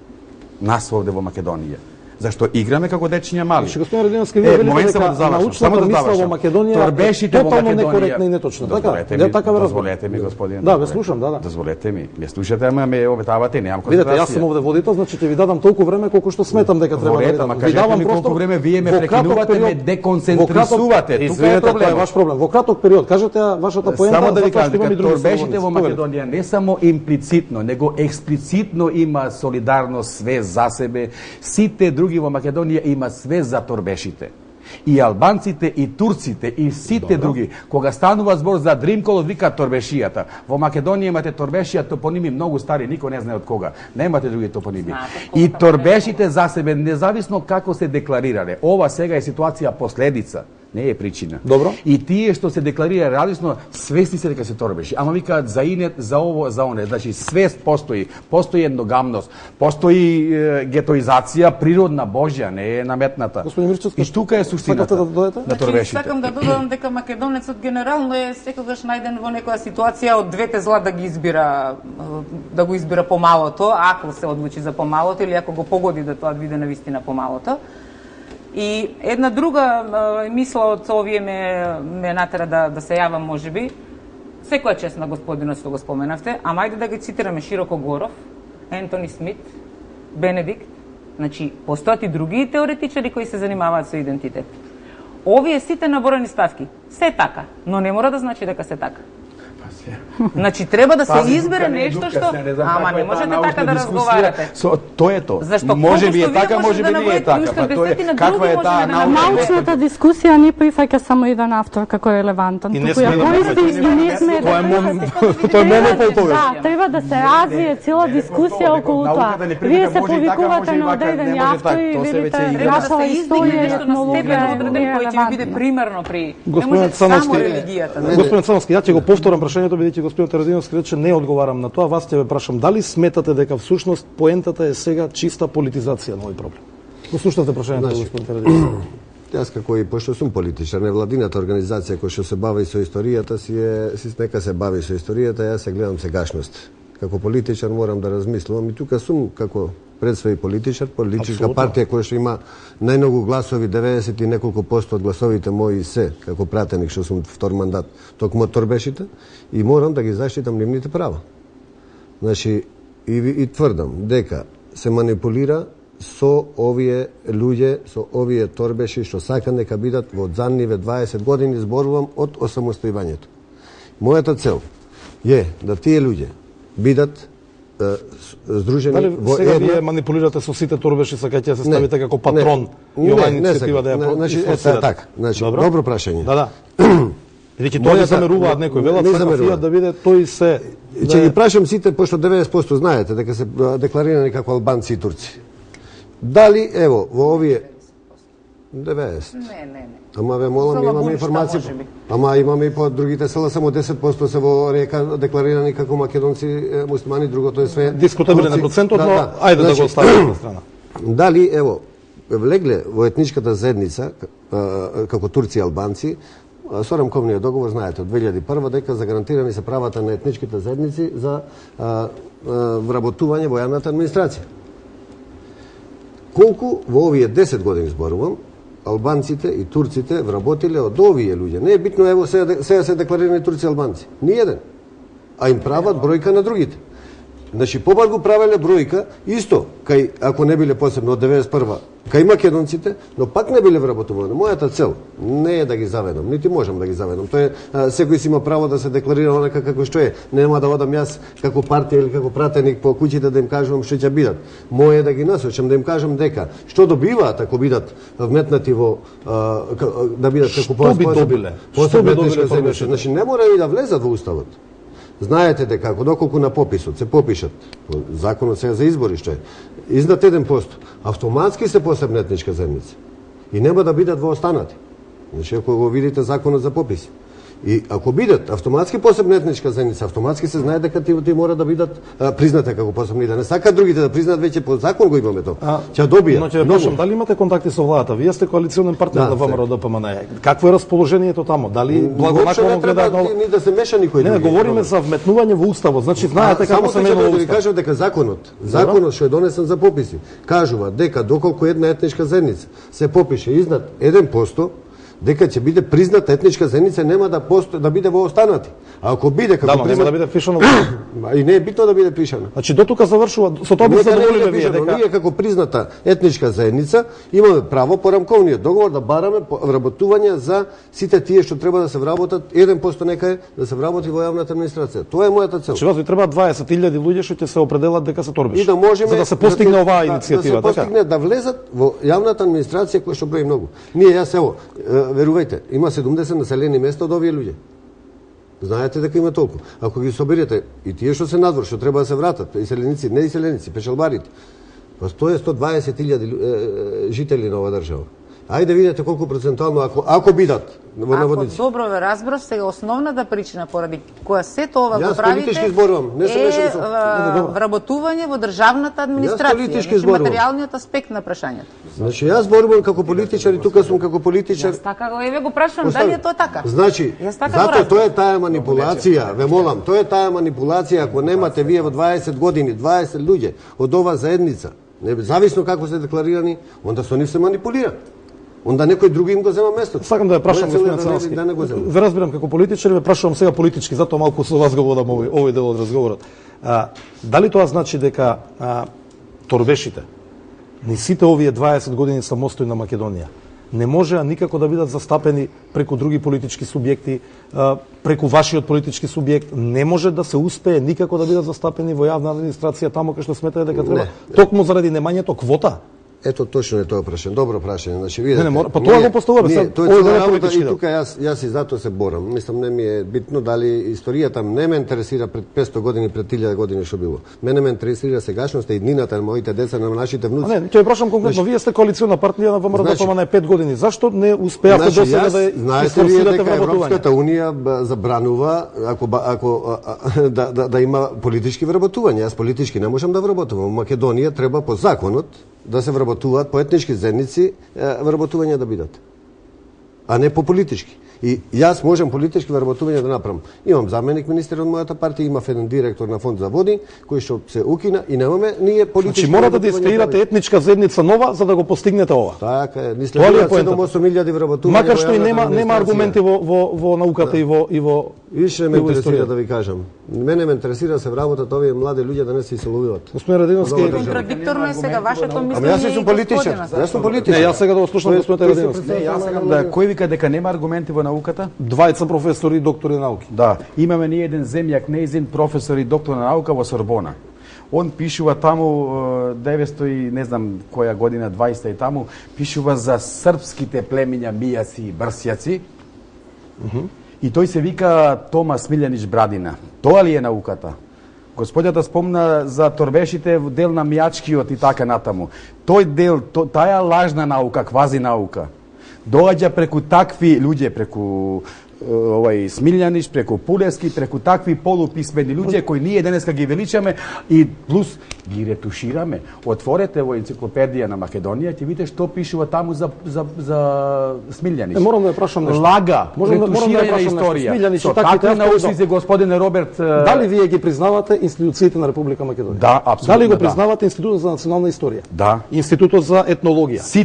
Нас овде во Македонија. Зашто играме како дечиња мали.
Што господин Радиновски, вие велите дека научната мисла во Македонија е тотално некоректна и неточна. Така? Не така ве
Дозволете ми, господин.
Да, ве слушам, да, да.
Дозволете ми. Ме слушате, ама ме обетавате, немам
концентрација.
концентрација.
Видете, јас сум овде водител, значи ќе ви дадам толку време колку што сметам дека треба да ви дадам.
Ви давам ми колку време вие ме прекинувате, ме деконцентрисувате. Тука е
проблем. Тоа е ваш проблем. Во краток период, кажете вашата поента.
Само да ви кажам дека
торбешите
во Македонија не само имплицитно, него експлицитно има солидарност све за себе. Сите други во Македонија има све за торбешите. И албанците, и турците, и сите Добро. други. Кога станува збор за Дримкол, викаат торбешијата. Во Македонија имате торбешија, топоними многу стари, никој не знае од кога. Немате други топоними. И торбешите за себе, независно како се декларирале. Ова сега е ситуација последица. Не е причина.
Добро.
И тие што се декларира различно, свесни се дека се торбеши. Ама викаат за инет, за ово, за оне. Значи свест постои, постои едногамност, постои е, гетоизација, природна Божја, не е наметната.
Господин Мирчевски,
и тука е суштината
да додадете?
на торбешите.
Значи, сакам да додадам дека македонецот генерално е секогаш најден во некоја ситуација од двете зла да ги избира, да го избира помалото, ако се одлучи за помалото или ако го погоди да тоа биде навистина помалото. И една друга е, мисла од овие ме, ме натера да, да се јавам, можеби. Секоја чест на господинот што го споменавте, ама ајде да ги цитираме Широко Горов, Ентони Смит, Бенедикт. Значи, постојат и други теоретичари кои се занимаваат со идентитет. Овие сите наборени ставки, се така, но не мора да значи дека се така. Значи треба да се
Пази,
избере нешто што, ама не можете така да разговарате.
Со тоа е тоа.
Зашто
може би е
вие
така, може
можете
би
да
не е така,
наброите
па тоа е
десетина,
каква е
други
таа
може да
научна
Научната дискусија не прифаќа само еден автор како е релевантен,
И не
туку ја
сме да
користи
прифаќаме.
и не сме
Тоа е
да
мон- тоа е монопол повеќе.
Да, треба да се развие цела дискусија околу тоа. Вие се повикувате на одредени автори и видите
Треба да се
ваша
издигне
историја и
нешто на степен
етнологија
одреден
не е
кој ќе ви биде
релевантна.
примерно при не
Господин
може само
Цановски,
религијата.
господин Цановски, ја ќе го повторам прашањето бидејќи господин Терадиновски рече не одговарам на тоа, вас ќе ве прашам дали сметате дека всушност поентата е сега чиста политизација на овој проблем? Го слушнате прашањето
Значи,
господин Терадиновски.
Јас како и пошто сум политичар, невладината организација која што се бави со историјата си е си нека се бави со историјата, јас се гледам сегашност. Како политичар морам да размислувам и тука сум како пред свој политичар, политичка
Апсолутно.
партија која што има најмногу гласови, деветдесет и неколку посто од гласовите мои се како пратеник што сум втор мандат, токму од торбешите и морам да ги заштитам нивните права. Значи и, и тврдам дека се манипулира со овие луѓе, со овие торбеши што сакаат нека бидат во задниве дваесет години, зборувам од осамостојувањето. Мојата цел е да тие луѓе бидат е, здружени
Дали
во
сега
една...
вие манипулирате со сите торбеши, сакаате се
Не,
ставите како патрон
не,
и оваа
не, не
иницијатива да ја
сакам.
про-
Значи,
изфорсирате?
ета, така. Значи,
Добро?
добро прашање.
Да, да. Бидејќи тоа ги
Мојата-
замеруваат некои, велат
не
сакаат
замеруваат.
да биде тој се
Ќе ги прашам сите, пошто деветдесет посто знаете дека се а, декларирани како албанци и турци. Дали, ево, во овие... деветдесет.
Не, не, не.
Ама ве молам,
Села
имаме
Буништа,
информација.
можеби.
Ама имаме и по другите села, само десет посто се во река декларирани како македонци, е, муслимани, другото е све...
дискутабилен
турци.
процентот,
Да,
но
да.
ајде да
Значи,
го оставиме на страна.
Дали, ево, влегле во етничката заедница, а, како турци и албанци, а, со рамковниот договор, знаете, од две илјади и прва дека загарантирани се правата на етничките заедници за а, а, вработување во јавната администрација. Колку во овие десет години зборувам, албанците и турците вработиле од овие луѓе. Не е битно, ево, сега, сега се декларирани турци и албанци. Ни еден. А им прават бројка на другите. Значи, побар го правеле бројка, исто, кај, ако не биле посебно од деветдесет и прва кај македонците, но пак не биле вработувани. Мојата цел не е да ги заведам, нити можам да ги заведам. Тоа е а, секој си има право да се декларира онака како што е. Нема да одам јас како партија или како пратеник по куќите да им кажувам што ќе бидат. Мој е да ги насочам, да им кажам дека што добиваат ако бидат вметнати во а, да бидат како
што би добиле? Што би добиле
земјиште? Значи не мора и да влезат во уставот. Знаете дека ако доколку на пописот се попишат, по законот сега за избори што е, изнад еден процент, автоматски се посебна етничка заедница. И нема да бидат во останати. Значи ако го видите законот за пописи. И ако бидат автоматски посебна етничка заедница, автоматски се знае дека ти, ти мора да бидат а, признати како посебни. Да не сакаат другите да признат, веќе по закон го имаме тоа. Ќе добија.
Но ќе прашам, дали имате контакти со владата? Вие сте коалиционен партнер на ВМРО Д П М Н. Какво е расположението таму? Дали благонаклонно гледаат на
ни да се меша никој?
Не, не говориме за вметнување во уставот. Значи знаете како се менува устав.
Само ќе ви кажам дека законот, законот што е донесен за пописи, кажува дека доколку една етничка заедница се попише изнад еден процент, дека ќе биде призната етничка заедница, нема да посто, да биде во останати. А ако биде како
да, но
признат...
нема да биде пишано.
И не е битно да биде пишано.
Значи до тука завршува, со тоа би задоволиле вие дека
ние како призната етничка заедница имаме право по рамковниот договор да бараме вработување за сите тие што треба да се вработат, еден процент нека е да се вработи во јавната администрација. Тоа е мојата цел.
Че вас ви треба дваесет илјади луѓе што ќе се определат дека се торбиш.
И да можеме
за да се постигне
да,
оваа
да,
иницијатива,
да се постигне да влезат во јавната администрација која што брои многу. Ние јас ево, верувајте, има седумдесет населени места од овие луѓе. Знаете дека има толку. Ако ги соберете и тие што се надвор, што треба да се вратат, иселеници, не иселеници, пешалбарите, па сто е сто дваесет илјади жители на оваа држава. Ајде видете колку процентуално ако ако бидат во наводници.
Ако добро ве разбрав, сега основната причина поради која се тоа го правите.
Јас политички зборувам, не се мешам со.
Е вработување во државната администрација, значи материјалниот аспект на прашањето.
Значи јас зборувам како политичар и тука сум како политичар.
Јас така го еве го прашувам дали е тоа така.
Значи, зато тоа е таа манипулација, ве молам, тоа е таа манипулација ако немате вие во дваесет години дваесет луѓе од оваа заедница, независно како се декларирани, онда со нив се манипулира. Онда некој други им го зема местото.
Сакам да ја прашам господин Цански.
Да
ве разбирам како политичар, ве прашувам сега политички, затоа малку со вас го водам овој овој дел од разговорот. А, дали тоа значи дека а, торбешите, ни сите овие дваесет години самостојна Македонија, не можеа никако да бидат застапени преку други политички субјекти, а, преку вашиот политички субјект, не може да се успее никако да бидат застапени во јавна администрација таму кај што сметате дека треба, не. Токму заради немањето квота?
Ето точно е тоа прашање. Добро прашање. Значи видете.
Не, не, па тоа го поставуваме сега.
Тоа е работа и тука јас јас и затоа се борам. Мислам не ми е битно дали историјата не ме интересира пред петсто години, пред илјада години што било. Мене ме интересира сегашноста и иднината на моите деца, на нашите внуци.
А не, ќе прашам конкретно, значи, вие сте коалициона партија на ВМРО Д П М Н пет години. Зашто не успеавте
значи,
досега да
знаете ли дека Европската унија забранува ако ако да, да да има политички вработувања. Јас политички не можам да вработувам. Македонија треба по законот да се вработуваат по етнички заедници, вработувања да бидат. А не по политички. И јас можам политички вработување да направам. Имам заменик министер од мојата партија, имав еден директор на фонд за води, кој што се укина и немаме ние политички.
Значи морате да искреирате етничка заедница нова за да го постигнете ова.
Така е, мислам седум-осум илјади вработувања.
Макар што и нема нема аргументи во во во науката да. и во и во
Више ме интересира да ви кажам. Мене ме интересира да се вработат овие млади луѓе да не се иселуваат.
Господин Радиновски,
контрадикторно е сега вашето мислење.
Ами јас сум политичар. Јас сум политичар.
Не, јас сега да го слушам господин Радиновски.
Не, јас сакам да кој вика дека нема аргументи во науката?
Двајца професори и доктори науки.
Да, имаме ние еден земјак неизин професор и доктор на наука во Сорбона. Он пишува таму деветсто и не знам која година, дваесета и таму, пишува за српските племиња мијаци и брсјаци. Mm-hmm. И тој се вика Тома Смилјанич Брадина. Тоа ли е науката? Господјата спомна за торбешите дел на мијачкиот и така натаму. Тој дел, то, таја лажна наука, квази наука, доаѓа преку такви луѓе, преку овај Смилјанич, преку Пулевски, преку такви полуписмени луѓе кои ние денеска ги величаме и плюс ги ретушираме. Отворете во енциклопедија на Македонија, ќе видите што пишува таму за за за Смилјанич.
Не морам да ја прашам нешто.
Лага,
можам да морам да ја прашам
историја.
Смилјанич
со такви научници господин Роберт.
Дали вие ги признавате институциите на Република Македонија?
Да, апсолутно.
Дали го
да.
признавате Институтот за национална историја?
Да.
Институтот за етнологија?
Сите.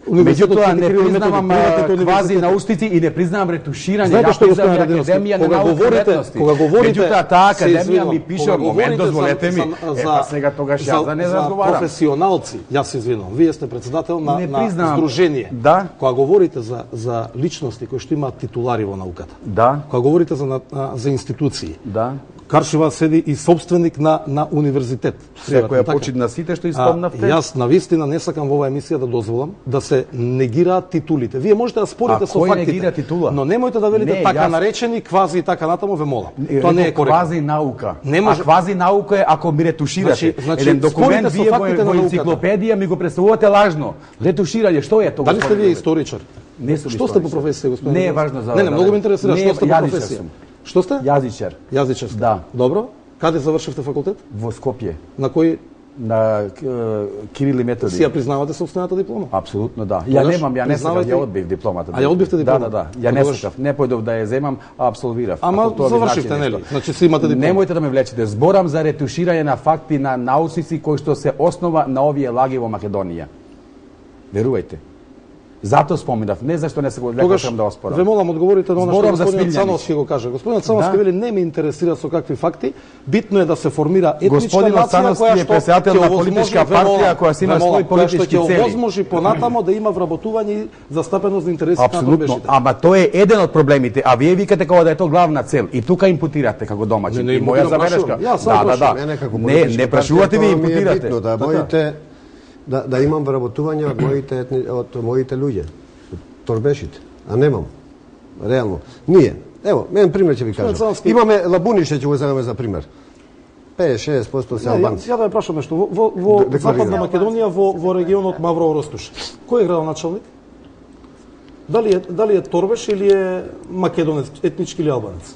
Меѓутоа не признавам квази научници и не признавам ретуширање.
Знаете што, господин
Радиновски,
Академија на научни уметности. Кога говорите,
меѓутоа таа академија ми пише момент, дозволете ми. Е, па сега тогаш јас да не разговарам.
За професионалци, јас се извинувам. Вие сте председател на, на здружение.
Да.
Кога говорите за за личности кои што имаат титулари во науката.
Да.
Кога говорите за за институции.
Да.
Каршева седи и собственик на на универзитет.
Секоја почит на сите што испомнавте.
Јас навистина не сакам во оваа емисија да дозволам да се негираат титулите. Вие можете да спорите
а
со
кој
фактите.
негира титула?
Но немојте да велите
не,
така
јас...
наречени квази и така натаму, ве молам.
Не,
Тоа не е коректно.
Квази наука.
Не може...
А квази наука е ако ми ретуширате.
Значи, значи,
еден документ вие во, во енциклопедија ми го представувате лажно. Ретуширање, што е тоа?
Дали сте вие историчар?
Не сум
Што сте по професија, господин?
Не е важно за.
Не, не, многу ме интересира
не,
што сте по професија. Што сте?
Јазичар.
Јазичар сте.
Да.
Добро. Каде завршивте факултет?
Во Скопје.
На кој?
На Кирил и Методи.
Си ја признавате собствената диплома?
Апсолутно да. Ја немам, ја не сакав, ја одбив дипломата.
А ја одбивте диплома?
Да, да, да. Ја не сакав. Не појдов да ја земам, а апсолвирав.
Ама завршивте, нели? Значи си имате диплома.
Немојте да ме влечете. Зборам за ретуширање на факти на научници кои што се основа на овие лаги во Македонија. Верувајте. Зато споминав, не зашто не се го лекувам да оспорам.
Ве молам одговорите на она што господин
Цановски
Цановски го каже. Господин Цановски да. Вели не ме интересира со какви факти, битно е да се формира етничка
Господин
нација
Цановски
која
е
што
председател на политичка партија која си има свој политички
цели. Која што ќе
цели.
овозможи понатамо да има вработување и застапеност на интересите на
Апсолутно, ама тоа е еден од проблемите, а вие викате како да е тоа главна цел и тука импутирате како домаќин.
Не, не,
и моја забелешка. Да, да, да. Не, не прашувате, ви импутирате.
Да моите да да имам вработување од моите етни, од моите луѓе. Торбешите, а немам. Реално. Ние, ево, мен пример ќе ви кажам. Имаме Лабунище, ќе го земеме за пример. пет до шест проценти се албанци.
Ја да ја прашам нешто. Во, во Западна Македонија, во, во регионот Мавро Оростуш, кој е градоначалник? Дали е, дали е Торбеш или е македонец, етнички или албанец?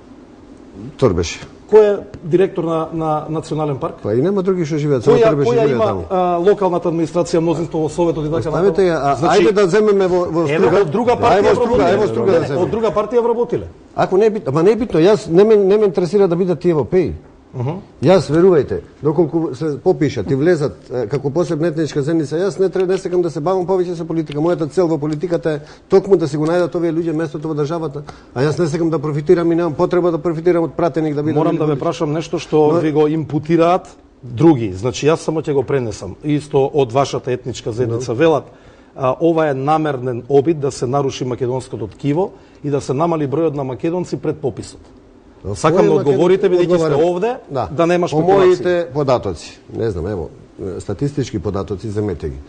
Торбеш.
Кој е директор на, на Национален парк?
Па и нема други што живеат, само Торбеш живеат таму.
Која има а, локалната администрација, мнозинство во Советот и така натаму?
Ставете ја, а, значи, ајде да земеме во, во Струга.
Од друга партија
Струга, ево Струга да земеме.
Од друга партија вработиле.
Ако не е битно, ама не е битно, јас не ме не ме интересира да бидат тие европеи. Uh -huh. Јас верувајте, доколку се попишат и влезат е, како посебна етничка заедница, јас не треба не сакам да се бавам повеќе со политика. Мојата цел во политиката е токму да се го најдат овие луѓе местото во државата, а јас не сакам да профитирам и немам потреба да профитирам од пратеник да бидам.
Морам да ве прашам нешто што Но... ви го импутираат други. Значи јас само ќе го пренесам. Исто од вашата етничка заедница no. велат а, ова е намерен обид да се наруши македонското ткиво и да се намали бројот на македонци пред пописот. Сакам да одговорите, бидејќи сте овде, да, да нема шпекулации.
По моите податоци, не знам, ево, статистички податоци, земете ги.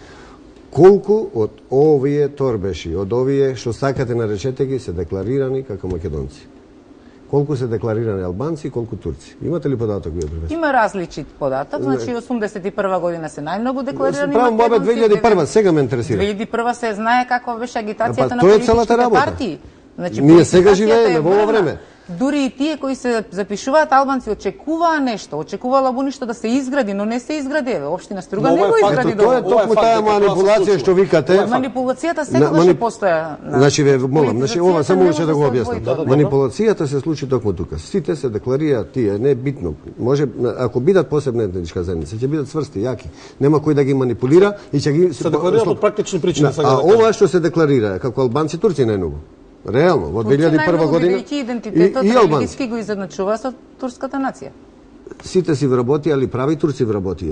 Колку од овие торбеши, од овие што сакате наречете ги, се декларирани како македонци? Колку се декларирани албанци и колку турци? Имате ли податок вие, професор?
Има различит податок, значи осумдесет и прва година се најмногу декларирани
македонци. Правам бабе две илјади и прва, сега ме интересира.
две илјади и прва се знае каква беше агитацијата
па,
на политичките партии.
Значи, ние сега живееме во ова време.
Дури и тие кои се запишуваат албанци очекуваа нешто, очекуваа Лабуништо да се изгради, но не се изградеве. Општина Струга не го изгради
до. Тоа е токму таа манипулација што викате.
Манипулацијата секогаш постоја.
Значи ве молам, значи ова само ќе да го објаснам. Манипулацијата се случи токму тука. Сите се декларираат тие, не е битно. Може ако бидат посебна етничка заедница, ќе бидат цврсти, јаки. Нема кој да ги манипулира и ќе ги
се декларираат од практични причини сега.
А ова што се декларира како албанци, турци најмногу. Реално, во две илјади и прва година
идентитетот и, и религиски го изедначува со турската нација.
Сите си вработија, али прави турци вработија.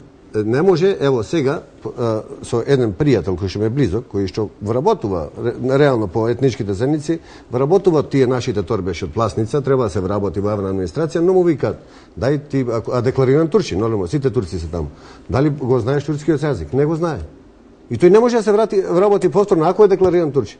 Не може, ево сега, со еден пријател кој што ме близок, кој што вработува реално по етничките заедници, вработува тие нашите торбеши од Пласница, треба да се вработи во јавна администрација, но му викаат, дај ти, а деклариран турчин, нормално, сите турци се таму. Дали го знаеш турскиот јазик? Не го знае. И тој не може да се врати, вработи повторно, ако е деклариран турчин.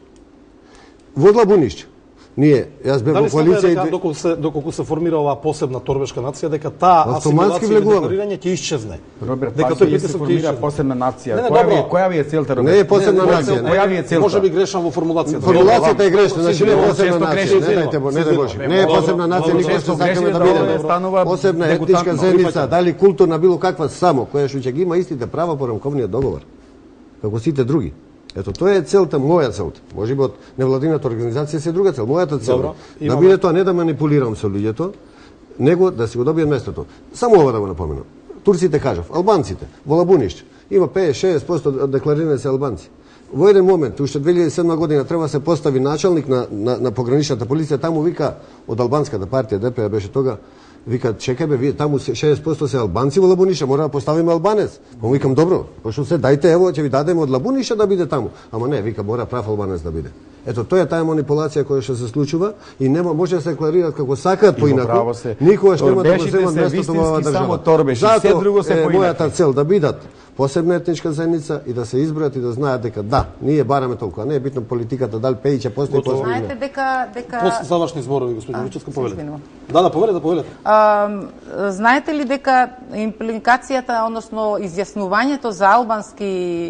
Во Лабуниште. Ние, јас бев во коалиција
и доколку се доколку се формира оваа посебна торбешка нација, дека таа асимилација и декларирање ќе исчезне.
Роберт, дека тој се формира посебна нација.
Не, не,
која ви која ви е целта, Роберт?
Не е посебна нација.
Која ви е целта?
Може би грешам во формулацијата.
Формулацијата е грешна, значи не е посебна нација. Не дајте не дај Боже. Не е посебна нација, никој што сакаме да бидеме. Посебна етничка заедница, дали културна било каква само, која што ќе ги има истите права по рамковниот договор. Како сите други. Ето, тоа е целта, моја целта. Можеби од невладината организација се друга цел. Мојата цел
Добро,
да биде тоа не да манипулирам со луѓето, него да си го добијат местото. Само ова да го напоменам. Турците кажав, албанците во Лабуниште има пет до шест проценти декларирани се албанци. во еден момент, уште две илјади и седма година, треба се постави началник на, на, на пограничната полиција, таму вика, од албанската партија, Д П П беше тога, вика, чекај бе, вие таму шеесет проценти се албанци во Лабуниша, мора да поставиме албанец. Па викам, добро, пошто се, дајте, ево, ќе ви дадеме од Лабуниша да биде таму. Ама не, вика, мора прав албанец да биде. Ето, тоа е таа манипулација која што се случува и нема може да се декларираат како сакаат поинаку. Никогаш нема да го земат местото во оваа држава. Затоа е мојата цел да бидат посебна етничка заедница и да се избројат и да знаат дека да, ние бараме толку, а не е битно политиката дали Пејче постои
постои. Знаете дека дека
После завршни зборови, господин Вучевска, повелете. Да, да, повелете, повелете.
Знаете ли дека импликацијата, односно изјаснувањето за албански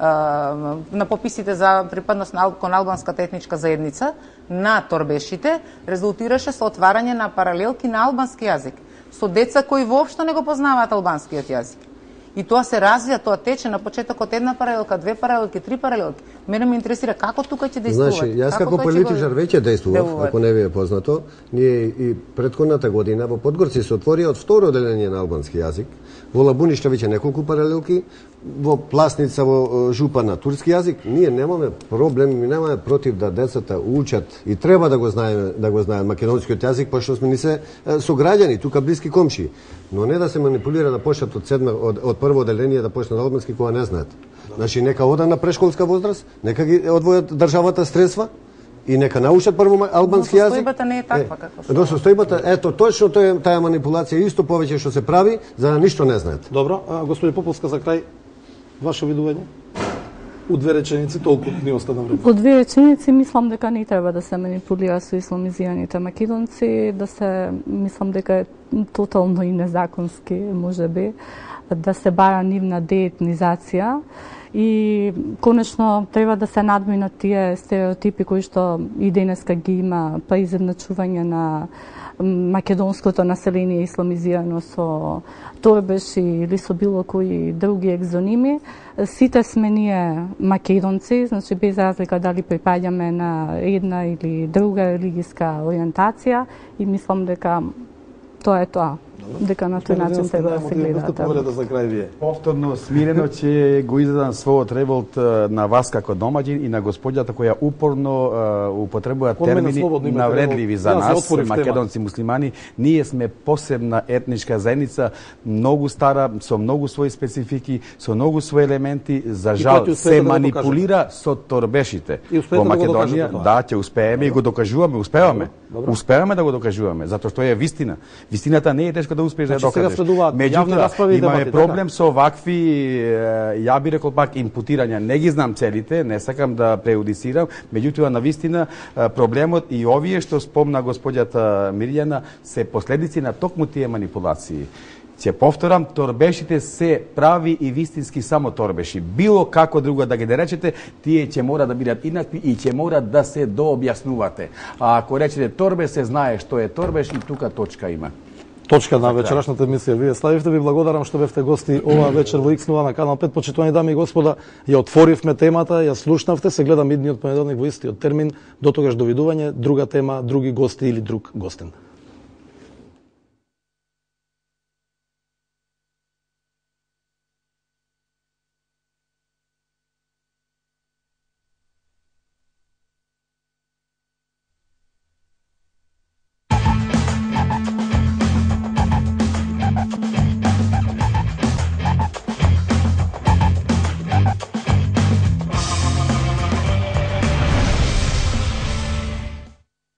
на пописите за припадност на кон албанската етничка заедница на торбешите резултираше со отварање на паралелки на албански јазик со деца кои воопшто не го познаваат албанскиот јазик. И тоа се развија, тоа тече на почетокот една паралелка, две паралелки, три паралелки. Мене ме интересира како тука ќе действува.
Значи, јас како политичар веќе действував, ако не ви е познато, ние и предходната година во Подгорци се отворија од второ оделение на албански јазик. Во Лабуништа веќе неколку паралелки, во Пласница, во Жупа на турски јазик. Ние немаме проблеми, ми немаме против да децата учат и треба да го знаеме, да го знаат македонскиот јазик, пошто сме ни се сограѓани, тука блиски комши. Но не да се манипулира да почнат од седма од, од прво оделение да почнат албански кога не знаат. Значи нека одат на прешколска возраст, нека ги одвојат државата средства и нека научат прво албански јазик.
Но состојбата не е таква како што.
До состојбата, ето точно тоа е таа манипулација исто повеќе што се прави за да ништо не знаат.
Добро, а, господин Поповска, за крај ваше видување? У две реченици толку ни остана време.
Во две реченици мислам дека не треба да се манипулира со исламизираните македонци, да се мислам дека е тотално и незаконски можеби да се бара нивна деетнизација и конечно треба да се надминат тие стереотипи кои што и денеска ги има, па изедначување на македонското население исламизирано со торбеши или со било кои други екзоними. Сите сме ние македонци, значи без разлика дали припаѓаме на една или друга религиска ориентација и мислам дека тоа е тоа. Дека на тој начин се да се гледа.
Повторно смирено ќе го издадам својот револт на вас како домаќин и на господјата која упорно uh, употребува термини навредливи за нас, македонци муслимани. Ние сме посебна етничка заедница, многу стара, со многу своји специфики, со многу своји елементи. За жал се манипулира да со торбешите. Во Македонија, да, да, ќе успееме и го докажуваме, успеваме. Добро. Успеваме да го докажуваме, затоа што е вистина. Вистината не е тешко да успееш да докажеш. Меѓутоа, имаме проблем со вакви, ја би рекол пак, импутирања. Не ги знам целите, не сакам да преюдицирам, меѓутоа, на вистина, проблемот и овие што спомна господјата Мирјана се последици на токму тие манипулации. Ќе повторам, торбешите се прави и вистински само торбеши. Било како друго да ги наречете, тие ќе мора да бидат инакви и ќе мора да се дообјаснувате. А ако речете торбе, се знае што е торбеш и тука точка има.
Точка на вечерашната емисија вие ставивте. Ви благодарам што бевте гости оваа вечер во Икс нула на Канал пет. Почитувани дами и господа, ја отворивме темата, ја слушнавте, се гледам идниот понеделник во истиот термин. До тогаш довидување, друга тема, други гости или друг гостин.